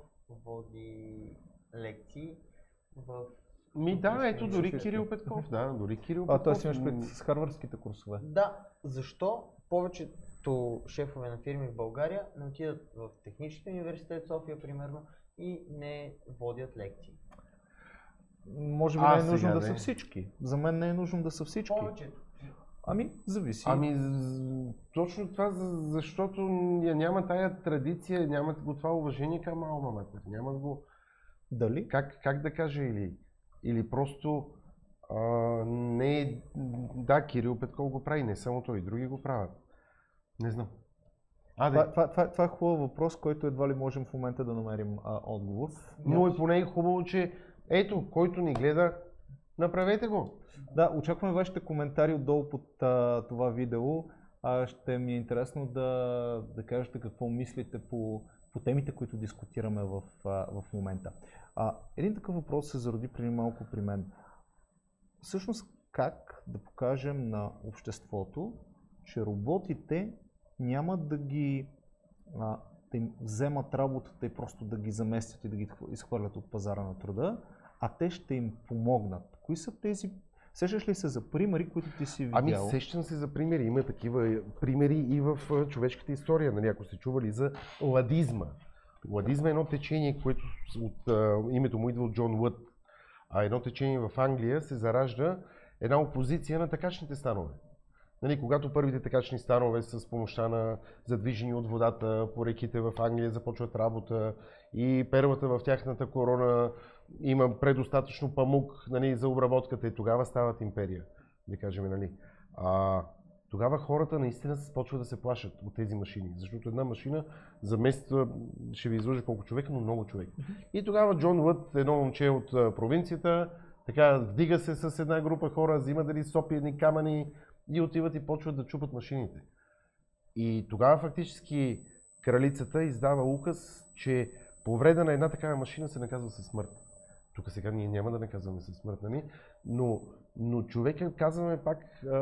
води лекции в... Ми да, ето дори Софийски. Кирил Петков, да, дори Кирил А, Петков. т.е. имаш пред с харвардските курсове. Да, защо повечето шефове на фирми в България не отидат в Техническия университет София, примерно, и не водят лекции? Може би А, не е нужно сега да не. са всички. За мен не е нужно да са всички. Повечето. Ами, зависи. Ами, з- точно това, за- защото я няма тая традиция, нямат го това уважение към алма матер. Нямат го, Дали? как, как да кажа, или, или просто а, не е, да, Кирил Петков го прави, не само той, и други го правят. Не знам. А, Това, да, това, това, това е хубав въпрос, който едва ли можем в момента да намерим а, отговор. но е поне хубаво, че ето, който ни гледа, направете го. Да, очакваме вашите коментари отдолу под а, това видео. А, ще ми е интересно да, да кажете какво мислите по, по темите, които дискутираме в, а, в момента. А, един такъв въпрос се зароди преди малко при мен. Всъщност, как да покажем на обществото, че роботите няма да ги а, да им вземат работата и просто да ги заместят и да ги изхвърлят от пазара на труда, а те ще им помогнат. Кои са тези? Сещаш ли се за примери, които ти си видял? Ами, сещам се за примери. Има такива примери и в а, човешката история. Нали, ако сте чували за ладизма. Ладизма е едно течение, което от а, името му идва от Джон Лът. А едно течение в Англия се заражда една опозиция на такачните станове. Нали, когато първите такачни станове с помощта на задвижени от водата по реките в Англия започват работа и перлата в тяхната корона има предостатъчно памук, нали, за обработката и тогава стават империя, да кажем. Нали. А, тогава хората наистина започват да се плашат от тези машини, защото една машина замества, ще ви излъжа колко човека, но много човек. И тогава Джон Лът, едно момче от а, провинцията, така вдига се с една група хора, взима дали сопи едни камъни и отиват и почват да чупат машините. И тогава фактически кралицата издава указ, че повреда на една такава машина се наказва със смърт. Тук сега ние няма да наказваме със смърт, нали? но, но човека, казваме пак,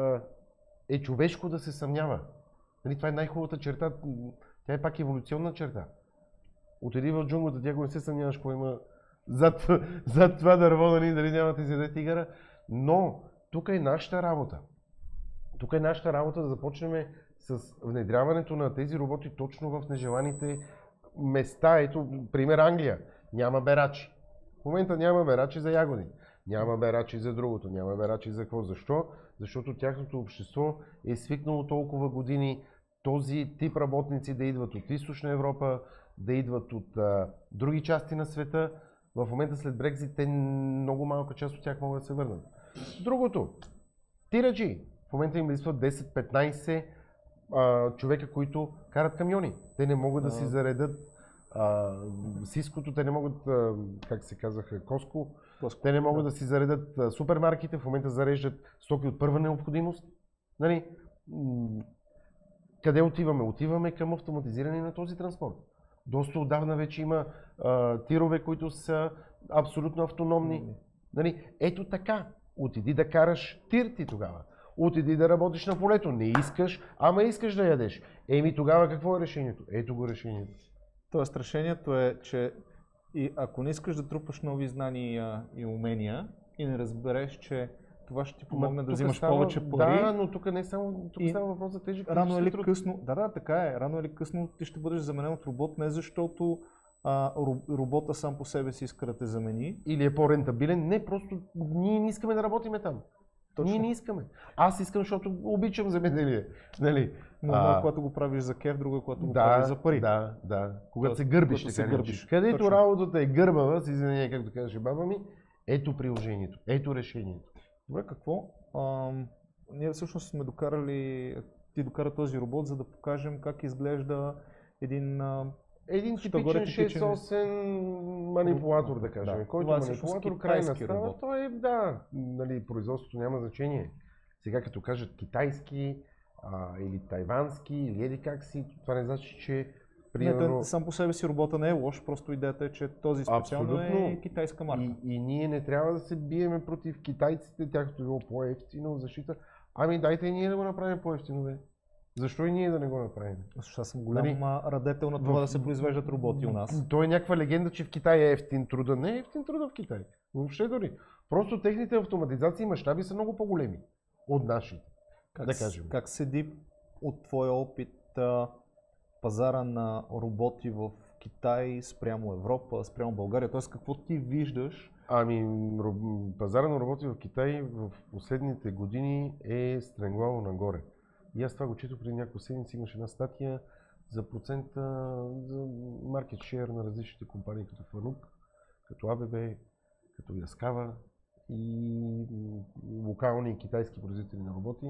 е човешко да се съмнява. Нали? Това е най-хубавата черта, тя е пак еволюционна черта. Отиди в джунглата, тя го не се съмняваш, какво има зад, зад това дърво, нали? Дали няма да изяде тигъра. Но тук е нашата работа. Тук е нашата работа да започнем с внедряването на тези роботи точно в нежеланите места. Ето, пример Англия. Няма берачи. В момента няма берачи за ягоди. Няма берачи за другото. Няма берачи за какво. Защо? Защото тяхното общество е свикнало толкова години този тип работници да идват от Източна Европа, да идват от а, други части на света. В момента след Брекзит, те много малка част от тях могат да се върнат. Другото, тираджи. В момента им липсват десет-петнайсет а, човека, които карат камиони. Те не могат да си заредат а, сиското, те не могат, а, как се казаха, Коско, Коско. Те не могат да. да си заредат а, супермаркетите, в момента зареждат стоки от първа необходимост. Нали? Къде отиваме? Отиваме към автоматизиране на този транспорт. Доста отдавна вече има а, тирове, които са абсолютно автономни. Mm. Нали? Ето така. Отиди да караш тир ти тогава. Отиди да работиш на полето. Не искаш, ама искаш да ядеш. Еми тогава какво е решението? Ето го решението. Тоест решението е, че и ако не искаш да трупаш нови знания и умения и не разбереш, че това ще ти помогне да взимаш става, повече пари. Да, но тук не е само, тук става въпрос за тежък рано или късно, да, да, така е. Рано или късно ти ще бъдеш заменен от робот, не защото а, робота сам по себе си иска да те замени. Или е по-рентабилен. Не, просто ние не искаме да работиме там. Точно. Ние не искаме. Аз искам, защото обичам земеделие. Нали? Но а, когато го правиш за кеф, друго, когато го да, правиш за пари. Да, да. Когато се гърбиш, когато се гърбиш. Където Точно. Работата е гърбава, с извинение, както казваше баба ми, ето приложението, ето решението. Добре, какво? А, ние всъщност сме докарали, ти докара този робот, за да покажем как изглежда един а, Един типичен шест осем манипулатор, да кажем. Да. Който манипулатор, крайна става, той е, да, нали, производството няма значение. Сега като кажат китайски, а, или тайвански, или еди как си, това не значи, че примерно... Не, сам по себе си робота не е лош, просто идеята е, че този специално е китайска марка. И, и ние не трябва да се биеме против китайците, тяхното било по-ефтино в защита. Ами дайте и ние да го направим по-ефтино, бе. Защо и ние да не го направим? Защото аз съм голям нали, радетел на това в... да се произвеждат роботи у нас. То е някаква легенда, че в Китай е ефтин труда. Не е ефтин труда в Китай. Въобще дори. Просто техните автоматизации и мащаби са много по-големи от нашите. Как, да кажем. Как седи от твоя опит а, пазара на роботи в Китай спрямо Европа, спрямо България? Тоест какво ти виждаш? Ами пазара на роботи в Китай в последните години е стремглаво нагоре. И аз това го четох преди няколко седмици, имаше една статия за процента за market share на различните компании, като Fanuc, като А Б Б, като Yaskawa и локални китайски производители на роботи.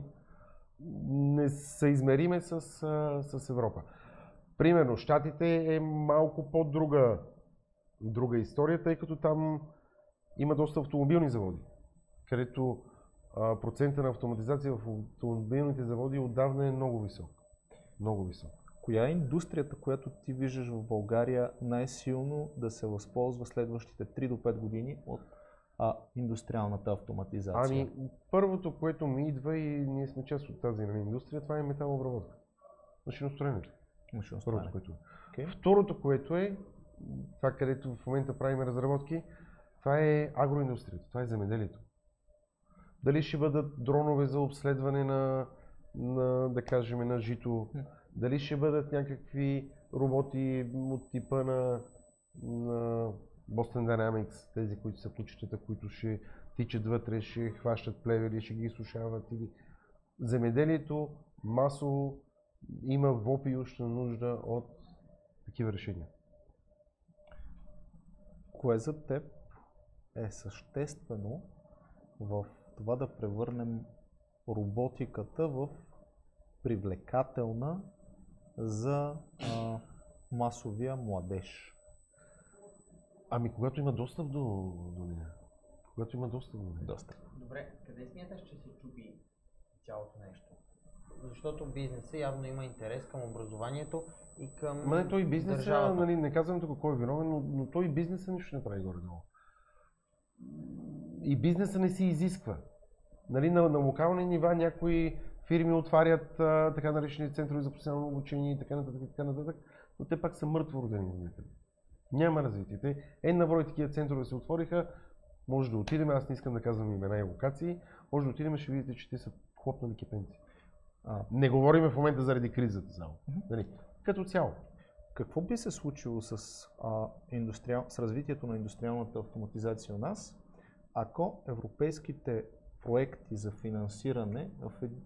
Не се измериме с, с Европа. Примерно, Щатите е малко по-друга друга история, тъй като там има доста автомобилни заводи, където процента на автоматизация в автомобилните заводи отдавна е много висок. Много висок. Коя е индустрията, която ти виждаш в България най-силно да се възползва следващите три до пет години от а, индустриалната автоматизация? Ами, първото, което ми идва и ние сме част от тази индустрия, това е металообработка. Машиностроенето. Машиностроенето. Което е. Okay. Второто, което е, това където в момента правим разработки, това е агроиндустрията, това е земеделието. Дали ще бъдат дронове за обследване на, на да кажем, на жито, дали ще бъдат някакви роботи от типа на, на Boston Dynamics, тези, които са кучетата, които ще тичат вътре, ще хващат плевели, ще ги изсушават. Или... Земеделието масово има вопиюща нужда от такива решения. Кое за теб е съществено в това да превърнем роботиката в привлекателна за а, масовия младеж? Ами когато има достъп до, до нея. Когато има достъп до нея. Достъп. Добре, къде смяташ, че се чупи цялото нещо? Защото бизнесът явно има интерес към образованието и към Ма не, той бизнеса, държавата. Нали, не казвам тук кой е виновен, но, но той бизнеса нищо не прави горе-долу. И бизнеса не си изисква. Нали, на, на локални нива някои фирми отварят а, така наречени центрове за професионално обучение и така нататък, така нататък, но те пак са мъртво родени. Няма развитие. Те една брой такива центрове се отвориха, може да отидем, аз не искам да казвам имена и локации, може да отидем, ще видите, че те са хлопнали кипенци. А, не говорим в момента заради кризата само. Нали, като цяло. Какво би се случило с, а, индустриал... с развитието на индустриалната автоматизация у нас, ако европейските проекти за финансиране в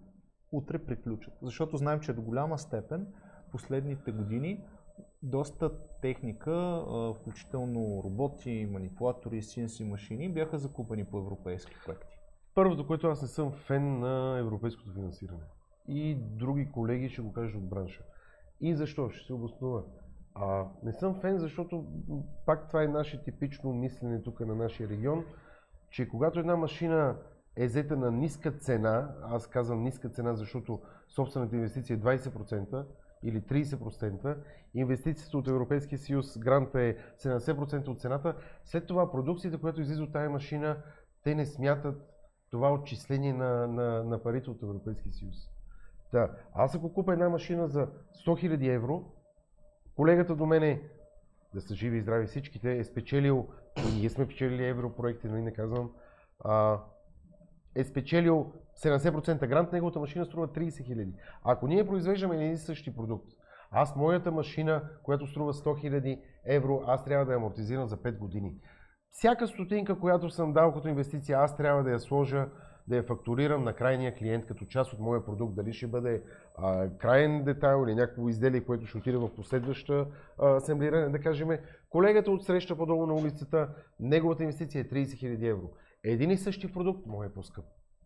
утре приключат. Защото знаем, че до голяма степен последните години доста техника, включително роботи, манипулатори, си ен си машини, бяха закупени по европейски проекти. Първото, което аз не съм фен на европейското финансиране. И други колеги ще го кажат от бранша. И защо? Ще се обоснова. А, не съм фен, защото пак това е наше типично мислене тук на нашия регион, че когато една машина е взета на ниска цена, аз казвам ниска цена, защото собствената инвестиция е двайсет процента или трийсет процента, инвестицията от Европейския съюз, гранта е седемдесет процента от цената, след това продукцията, която излиза от тази машина, те не смятат това отчисление на, на, на парите от Европейския съюз. Да, аз ако купя една машина за сто хиляди евро, колегата до мене, да са живи и здрави всичките, е спечелил, и ние сме печелили европроекти, нали не казвам, а, е спечелил седемдесет процента грант, неговата машина струва трийсет хиляди. Ако ние произвеждаме един и същи продукт, аз моята машина, която струва сто хиляди евро, аз трябва да я амортизирам за пет години. Всяка стотинка, която съм дал като инвестиция, аз трябва да я сложа, да я фактурирам на крайния клиент като част от моя продукт. Дали ще бъде а, краен детайл или някакво изделие, което ще отиде в последваща а, асемблиране. Да кажем, колегата отсреща по-долу на улицата, неговата инвестиция е трийсет хиляди евро. Един и същи продукт, моят е по-скъп.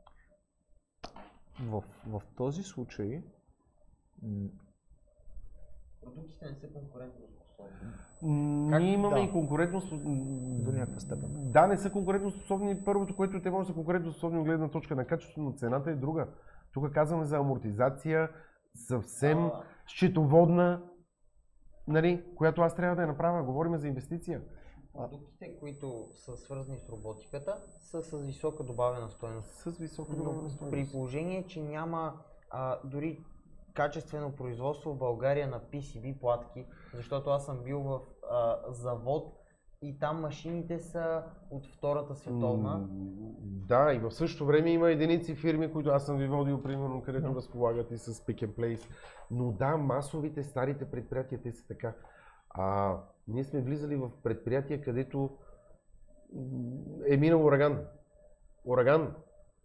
В, в този случай продуктите не са конкурентоспособни. Ние имаме да. и конкурентоспособни. До някаква степен. Да, не са конкурентоспособни. Първото, което те може да са конкурентоспособни от гледна точка на качеството, но цената е друга. Тук казваме за амортизация, съвсем А... счетоводна, нали, която аз трябва да я направя. Говорим за инвестиция. Продуктите, които са свързани с роботиката, са с висока добавена стойност. С висока добавена стойност. При положение, че няма а, дори качествено производство в България на пи си би платки, защото аз съм бил в а, завод и там машините са от Втората световна. М, да, и в същото време има единици фирми, които аз съм ви водил, примерно, където Да. разполагат и с Pick and Place. Но да, масовите, старите предприятия, те са така. А, ние сме влизали в предприятия, където е минал ураган. Ураган.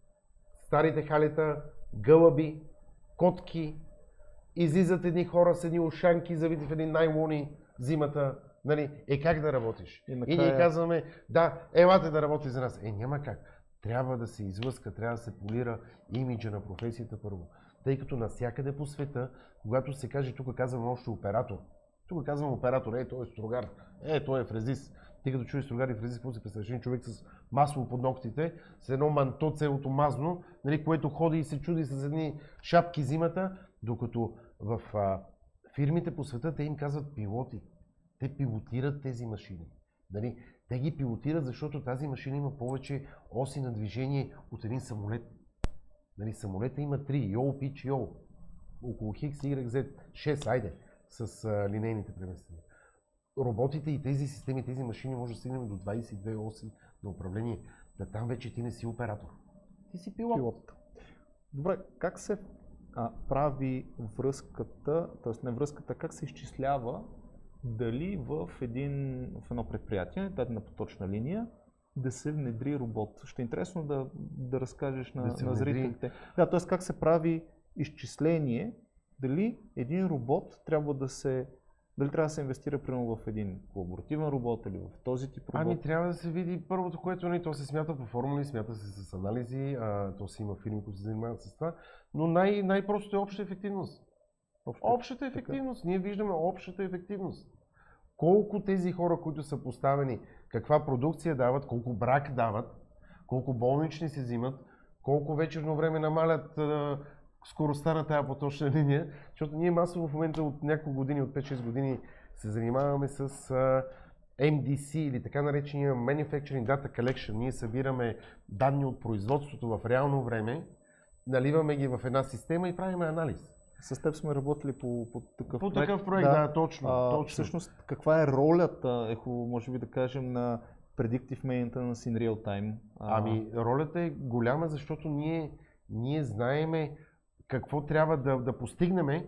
Старите халета, гълъби, котки, излизат едни хора с едни ушанки, завити в едни найлони зимата. Нали, е как да работиш? И И, накрая... и ние казваме, да, елате да работи за нас. Е, няма как. Трябва да се излъска, трябва да се полира имиджа на професията първо. Тъй като навсякъде по света, когато се каже, тук казваме още оператор. Тук казвам оператор, е, той е стругар, е, той е фрезист. Ти като чуеш стругар и фрезист, какво се представяш? Един човек с масло под ногтите, с едно манто целото мазно, нали, което ходи и се чуди с едни шапки зимата, докато в а, фирмите по света те им казват пилоти. Те пилотират тези машини. Нали? Те ги пилотират, защото тази машина има повече оси на движение от един самолет. Нали? Самолета има три, йол, пич, йол. Около Хикс, Y, Z, шест, айде, с а, линейните премествания. Роботите и тези системи, тези машини може да стигнем до двайсет и две оси на управление. Да там вече ти не си оператор. Ти си пилот. пилот. Добре, как се а, прави връзката, т.е. не връзката, как се изчислява дали в, един, в едно предприятие, дадена поточна линия, да се внедри робот? Ще е интересно да, да разкажеш на, да на зрителите. Да, т.е. как се прави изчисление, дали един робот трябва да се, дали трябва да се инвестира примерно в един колаборативен робот или в този тип робот? Ами трябва да се види първото, което не, то се смята по формули, смята се с анализи, а, то си има фирми, които се занимават с това, но най- най-простото е обща ефективност. Общата, Общата ефективност. Ние виждаме общата ефективност. Колко тези хора, които са поставени, каква продукция дават, колко брак дават, колко болнични се взимат, колко вечерно време намалят а, скоростта на тази поточна линия, защото ние масово в момента от няколко години, от пет-шест години се занимаваме с а, Ем Ди Си или така наречения Manufacturing Data Collection. Ние събираме данни от производството в реално време, наливаме ги в една система и правим анализ. С теб сме работили по, по такъв По проект. такъв проект, да, да точно, а, точно. Всъщност, каква е ролята, е хубаво, може би да кажем, на Predictive Maintenance in Real Time? А... Ами, ролята е голяма, защото ние, ние знаеме какво трябва да, да постигнем,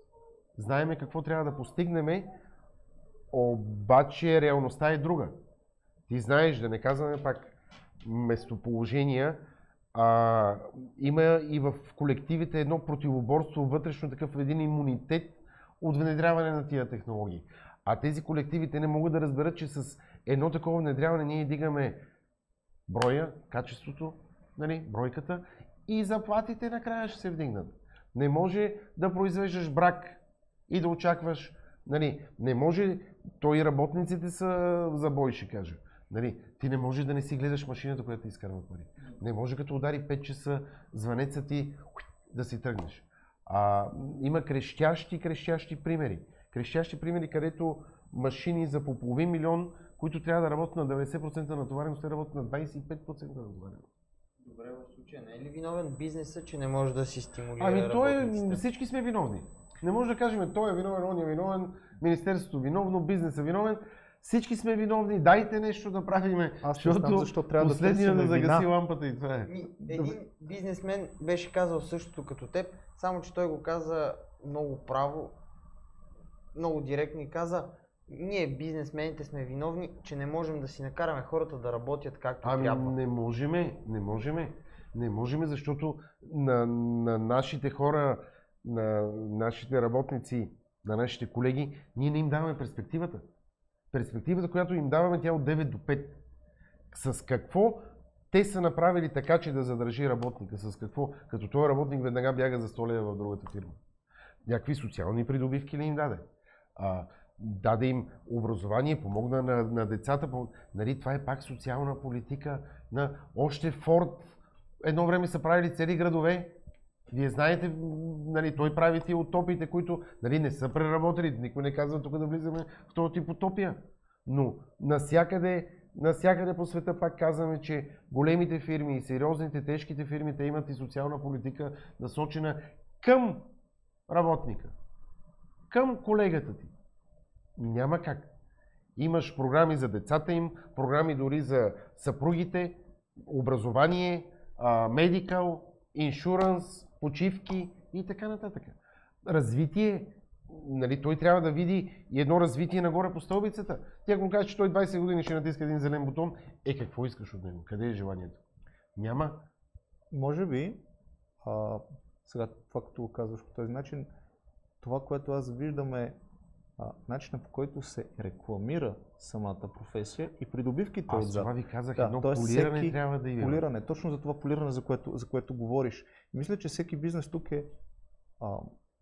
знаеме какво трябва да постигнем, обаче реалността е друга. Ти знаеш, да не казваме пак местоположения, А, има и в колективите едно противоборство, вътрешно такъв един имунитет от внедряване на тия технологии. А тези колективите не могат да разберат, че с едно такова внедряване ние дигаме броя, качеството, нали, бройката и заплатите накрая ще се вдигнат. Не може да произвеждаш брак и да очакваш, нали, не може, то и работниците са за бой, ще кажа. Нали, ти не можеш да не си гледаш машината, която ти изкарва пари. Не може като удари пет часа звънеца ти да си тръгнеш. А, има крещящи, крещящи примери. Крещящи примери, където машини за по половин милион, които трябва да работят на деветдесет процента натовареност, те работят на двадесет и пет процента натовареност. Добре, в случая не е ли виновен бизнеса, че не може да си стимулира Ами той е, работниците? всички сме виновни. Не може да кажем, той е виновен, он е виновен, министерството виновно, бизнесът е виновен. Всички сме виновни, дайте нещо да правиме, Аз не знам защо трябва да последния да загаси вина. лампата и това е. Ми, един бизнесмен беше казал същото като теб, само че той го каза много право, много директно и каза: ние бизнесмените сме виновни, че не можем да си накараме хората да работят както Ами трябва. не можеме, не можеме, не можеме, защото на, на нашите хора, на нашите работници, на нашите колеги, ние не им даваме перспективата. Перспективата, която им даваме, тя е от девет до пет. С какво те са направили така, че да задържи работника? С какво? Като този работник веднага бяга за сто лева в другата фирма. Някакви социални придобивки ли им даде? А, даде им образование, помогна на, на децата. Нали, това е пак социална политика. На още Форд едно време са правили цели градове. Вие знаете, нали, той прави тия утопиите, които, нали, не са преработили. Никой не казва тук да влизаме в този тип утопия. Но насякъде, насякъде по света пак казваме, че големите фирми и сериозните, тежките фирми, те имат и социална политика насочена към работника, към колегата ти. Няма как. Имаш програми за децата им, програми дори за съпругите, образование, медикал, иншуранс, почивки и така нататък. Развитие, нали, той трябва да види и едно развитие нагоре по стълбицата. Тя го каже, че той двадесет години ще натиска един зелен бутон. Е, какво искаш от него? Къде е желанието? Няма. Може би, а, сега това като го казваш по този начин, това, което аз виждам е а, начинът, по който се рекламира самата професия и придобивките Аз отзад. това ви казах, Да, едно тоест полиране всеки трябва да има. Полиране, точно за това полиране, за което, за което говориш. И мисля, че всеки бизнес тук е а,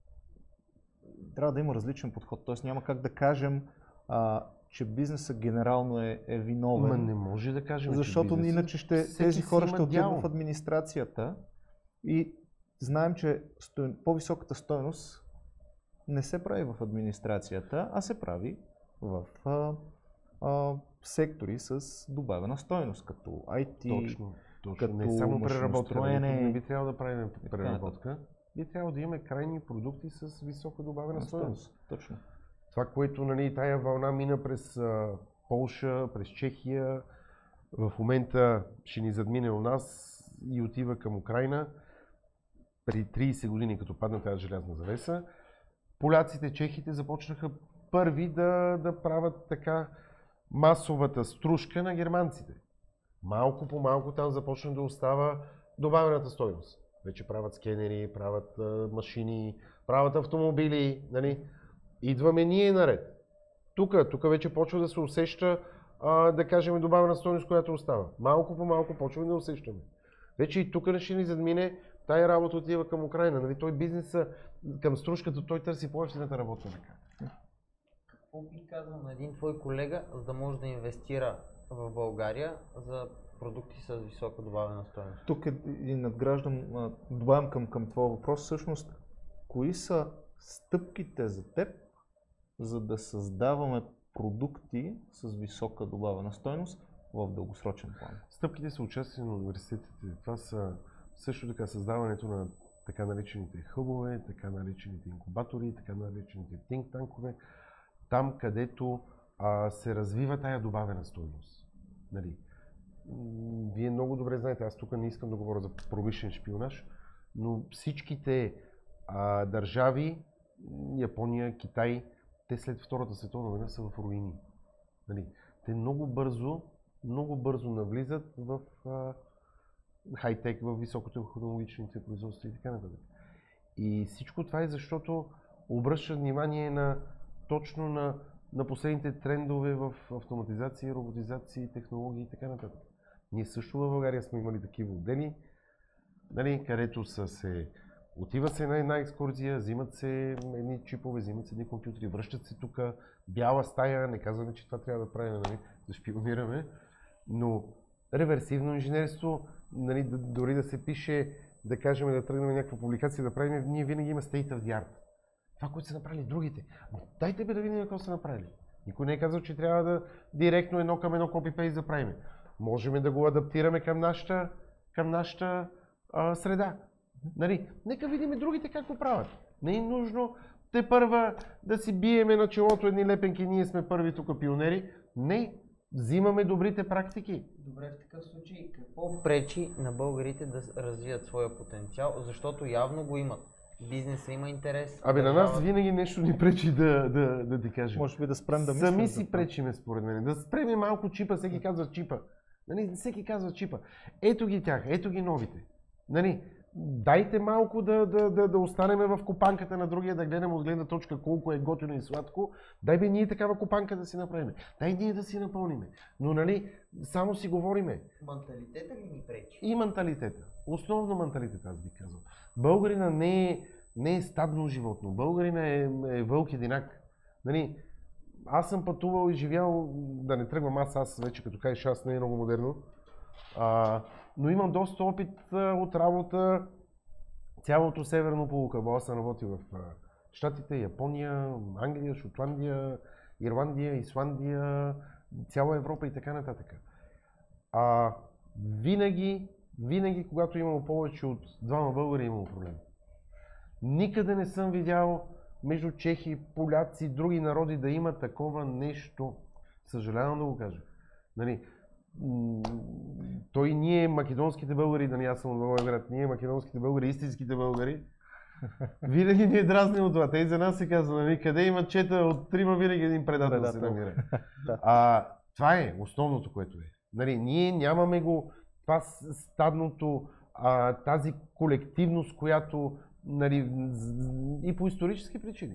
трябва да има различен подход. Тоест няма как да кажем, а, че бизнесът генерално е, е виновен. Ма не може да кажем, Защото че иначе ще, всеки тези си хора има ще отидат дял. в администрацията и знаем, че сто... по-високата стойност не се прави в администрацията, а се прави в а, а, сектори с добавена стойност, като ай ти. Точно, точно. като Не само преработка. машиностроене. Не би трябвало да правим преработка. Би трябвало да имаме крайни продукти с висока добавена стойност. Точно. Това, което, нали, тая вълна мина през а, Полша, през Чехия, в момента ще ни задмине у нас и отива към Украйна. Преди тридесет години, като падна тази желязна завеса, поляците, чехите започнаха първи да, да правят така масовата стружка на германците. Малко по малко там започна да остава добавената стойност. Вече правят скенери, правят а, машини, правят автомобили, нали? Идваме ние наред. Тук, тук вече почва да се усеща, а, да кажем, добавена стойност, която остава. Малко по малко почваме да усещаме. Вече и тук ще ни задмине, тая работа отива към Украйна. Нали? Той бизнеса към стружката, той търси по-евтината работна ръка. Какво би казал на един твой колега, за да може да инвестира в България за продукти с висока добавена стойност? Тук е, и надграждам, а, добавям към, към твоя въпрос, всъщност, кои са стъпките за теб, за да създаваме продукти с висока добавена стойност в дългосрочен план? Стъпките са участие на университетите. Това са също така създаването на така наречените хъбове, така наречените инкубатори, така наречените think танкове, там където а, се развива тая добавена стойност. Нали? Вие много добре знаете, аз тук не искам да говоря за промишлен шпионаж, но всичките а, държави, Япония, Китай, те след Втората световна война са в руини. Нали? Те много бързо, много бързо навлизат в а, хай-тек в високотехнологичните производства и така нататък. И всичко това е защото обръща внимание на, точно на, на последните трендове в автоматизация, роботизация, технологии и така нататък. Ние също в България сме имали такива отдели, нали, където са се, отива се на една екскурзия, взимат се едни чипове, взимат се едни компютри, връщат се тук, бяла стая, не казваме, че това трябва да правим, нали, да шпионираме, но реверсивно инженерство, нали, дори да се пише, да кажем, да тръгнем някаква публикация да правим, ние винаги има state of the art. Това, което са направили другите. Дайте бе да видим какво са направили. Никой не е казал, че трябва да директно едно към едно копи-пейст да правим. Можем да го адаптираме към нашата, към нашата а, среда. Нали? Нека видим и другите как го правят. Не е нужно те първа да си биеме на челото едни лепенки, ние сме първи тук пионери. Не, взимаме добрите практики. Добре, в такъв случай какво пречи на българите да развият своя потенциал, защото явно го имат. Бизнеса има интерес. Абе, държава... на нас винаги нещо ни пречи да, да, да ти кажем. Може би да спрем да мислим. Сами си пречиме, според мен. Да спреме малко чипа, всеки казва чипа. Нали, всеки казва чипа. Ето ги тях, ето ги новите. Нали, дайте малко да, да, да, да останем в копанката на другия, да гледаме от гледна точка колко е готино и сладко. Дай бе ние такава копанка да си направим. Дай ние да си напълниме. Но нали, само си говориме. Менталитета ли ни пречи? И менталитета. Основно менталитета, аз би казал. Българина не е, не е стадно животно. Българина е, е вълк единак. Нали, аз съм пътувал и живял, да не тръгвам аз, аз вече като кажеш, аз не е много модерно. А, но имам доста опит а, от работа цялото северно полукълбо. Аз съм работил в а, Щатите, Япония, Англия, Шотландия, Ирландия, Исландия, цяла Европа и така нататък. А, винаги, винаги, когато имам повече от двама българи, имам проблем. Никъде не съм видял между чехи, поляци, други народи да има такова нещо. Съжалявам да го кажа. Нали, той ние, македонските българи, да не аз съм от Благоевград, ние, македонските българи, истинските българи, винаги ни е дразнило това. Те и за нас се казва, нали, къде има чета от трима, винаги един предател да се намира. А, това е основното, което е. Нали, ние нямаме го това стадното, а, тази колективност, която, нали, и по исторически причини.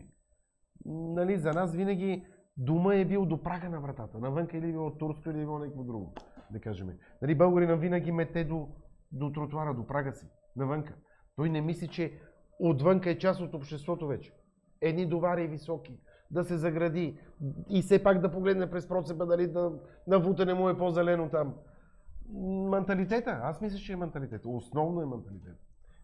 Нали, за нас винаги дома е бил до прага на вратата. Навънка или било турско, или било някакво друго, да кажем. Нали, българина винаги мете до, до тротуара, до прага си, навънка. Той не мисли, че отвънка е част от обществото вече. Едни довари високи, да се загради и все пак да погледне през процепа, дали да навутане му е по-зелено там. Менталитета. Аз мисля, че е менталитета. Основно е менталитета.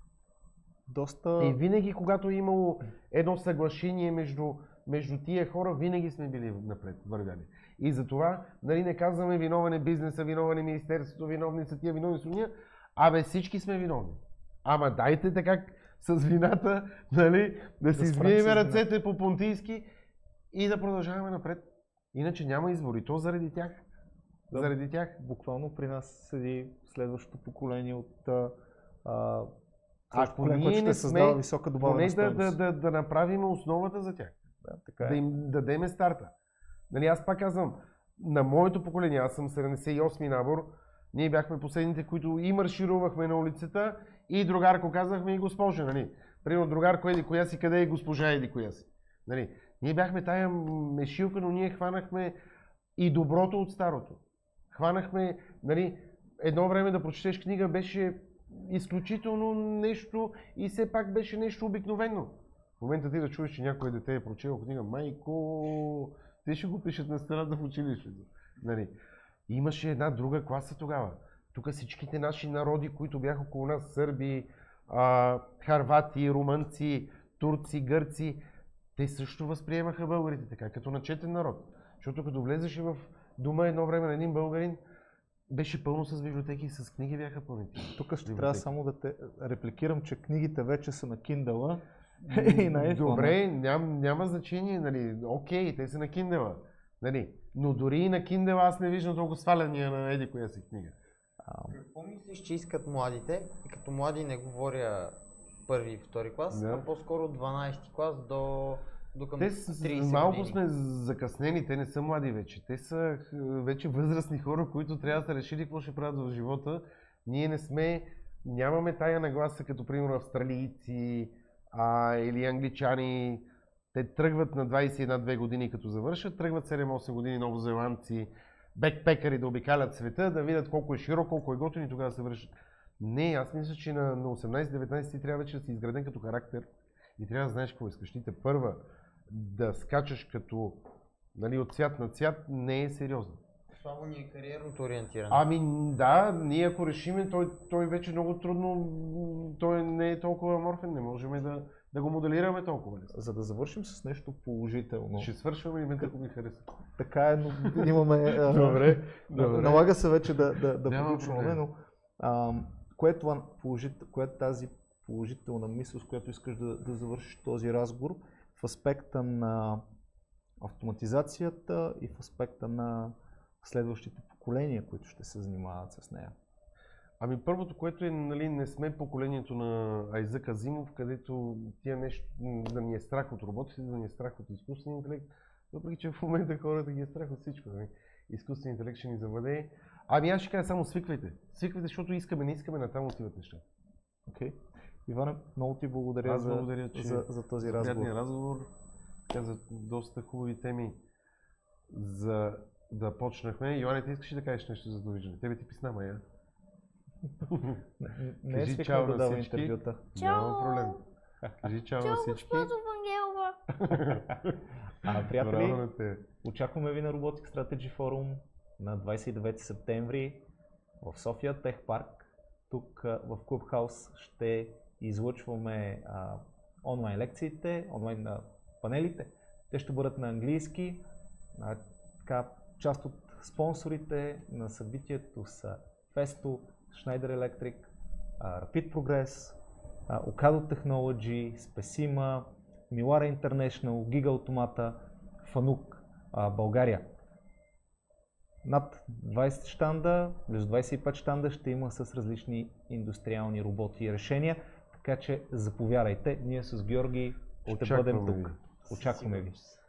Доста... И винаги, когато е имало едно съглашение между, между тия хора, винаги сме били напред, вървяли. И затова, нали, не казваме виновен е бизнеса, виновен е министерството, виновни са тия, виновни са ние. Абе, всички сме виновни. Ама дайте така с вината, нали, да, да си измием ръцете по понтийски и да продължаваме напред. Иначе няма избор. И то заради тях. Да, заради тях. Буквално при нас седи следващото поколение от а, Ако ние не сме, висока добавена стойност. Да, да, да, да направим основата за тях. Да, така е. Да им дадеме старта. Нали, аз пак казвам, на моето поколение, аз съм седемдесет и осми набор, ние бяхме последните, които и марширувахме на улицата, и другарко казахме и госпожа. Нали. Примерно другарко еди коя си, къде е госпожа еди коя си. Нали. Ние бяхме тая мешилка, но ние хванахме и доброто от старото. Хванахме, нали, едно време да прочетеш книга беше изключително нещо и все пак беше нещо обикновено. В момента ти да чуеш, че някое дете е прочело книга, майко, те ще го пишат на стената в училището. Нали. Имаше една друга класа тогава. Тук всичките наши народи, които бяха около нас, сърби, а, харвати, румънци, турци, гърци, те също възприемаха българите така, като начетен народ. Защото като влезеше в дома едно време на един българин, беше пълно с библиотеки и с книги бяха пълни. Тук ще трябва само да те репликирам, че книгите вече са на Kindle и на iPhone. Добре, ням, няма значение, нали, окей, те са на Kindle, нали, но дори и на Kindle аз не виждам толкова сваляния на еди коя си книга. Какво мислиш, че искат младите? И като млади не говоря първи и втори клас, да. А по-скоро от дванадесети клас до, до към тридесет малко години. Сме закъснени, те не са млади вече. Те са вече възрастни хора, които трябва да са решили какво ще правят в живота Ние не сме, нямаме тая нагласа като примерно австралийци а, или англичани. Те тръгват на двайсет и една-две години като завършат, тръгват седем-осем години новозеландци, бекпекъри да обикалят света, да видят колко е широко, колко е готин и тогава се връщат. Не, аз мисля, че на, на осемнайсет-деветнайсет ти трябва вече да си изграден като характер и трябва да знаеш какво искаш. Ти те първа да скачаш като, нали, от цвят на цвят не е сериозно. Слабо ни е кариерното ориентиране. Ами да, ние ако решиме, той, той вече много трудно, той не е толкова аморфен, не можем да, да го моделираме толкова. За да завършим с нещо положително. Ще свършваме и мен ако ми хареса. Така е, но имаме... Добре, добре. Налага се вече да, да, да приключваме, но а, кое, е това положител, кое е тази положителна мисъл, с която искаш да, да завършиш този разговор в аспекта на автоматизацията и в аспекта на следващите поколения, които ще се занимават с нея? Ами първото, което е, нали, не сме поколението на Айзък Азимов, където тия нещо, да ни е страх от роботите, да ни е страх от изкуствения интелект, въпреки че в момента хората ги е страх от всичко. Нали? Изкуственият интелект ще ни завладее. Ами аз ще кажа само свиквайте. Свиквайте, защото искаме, не искаме, натам отиват неща. Окей. Okay. Иване, много ти благодаря, аз благодаря за, за, за този за разговор. разговор. За доста хубави теми за да почнахме. Йоанне, ти искаш ли да кажеш нещо за довиждане? Тебе ти писна, мая. Не, не е свикнал да дава интервюта. Няма проблем. Кажи чао на всички. Чао, госпожо Вангелова. А, приятели, очакваме ви на Robotic Strategy Forum на двайсет и девети септември в София Тех Парк. Тук в Clubhouse ще излъчваме а, онлайн лекциите, онлайн а, панелите. Те ще бъдат на английски. А, така, част от спонсорите на събитието са Festo, Schneider Electric, Rapid Progress, Ocado Technology, Spesima, Milara International, Giga Automata, Fanuc, България. Над двайсет щанда, близо двайсет и пет щанда ще има с различни индустриални роботи и решения, така че заповядайте. Ние с Георги ще бъдем тук. Очакваме ви.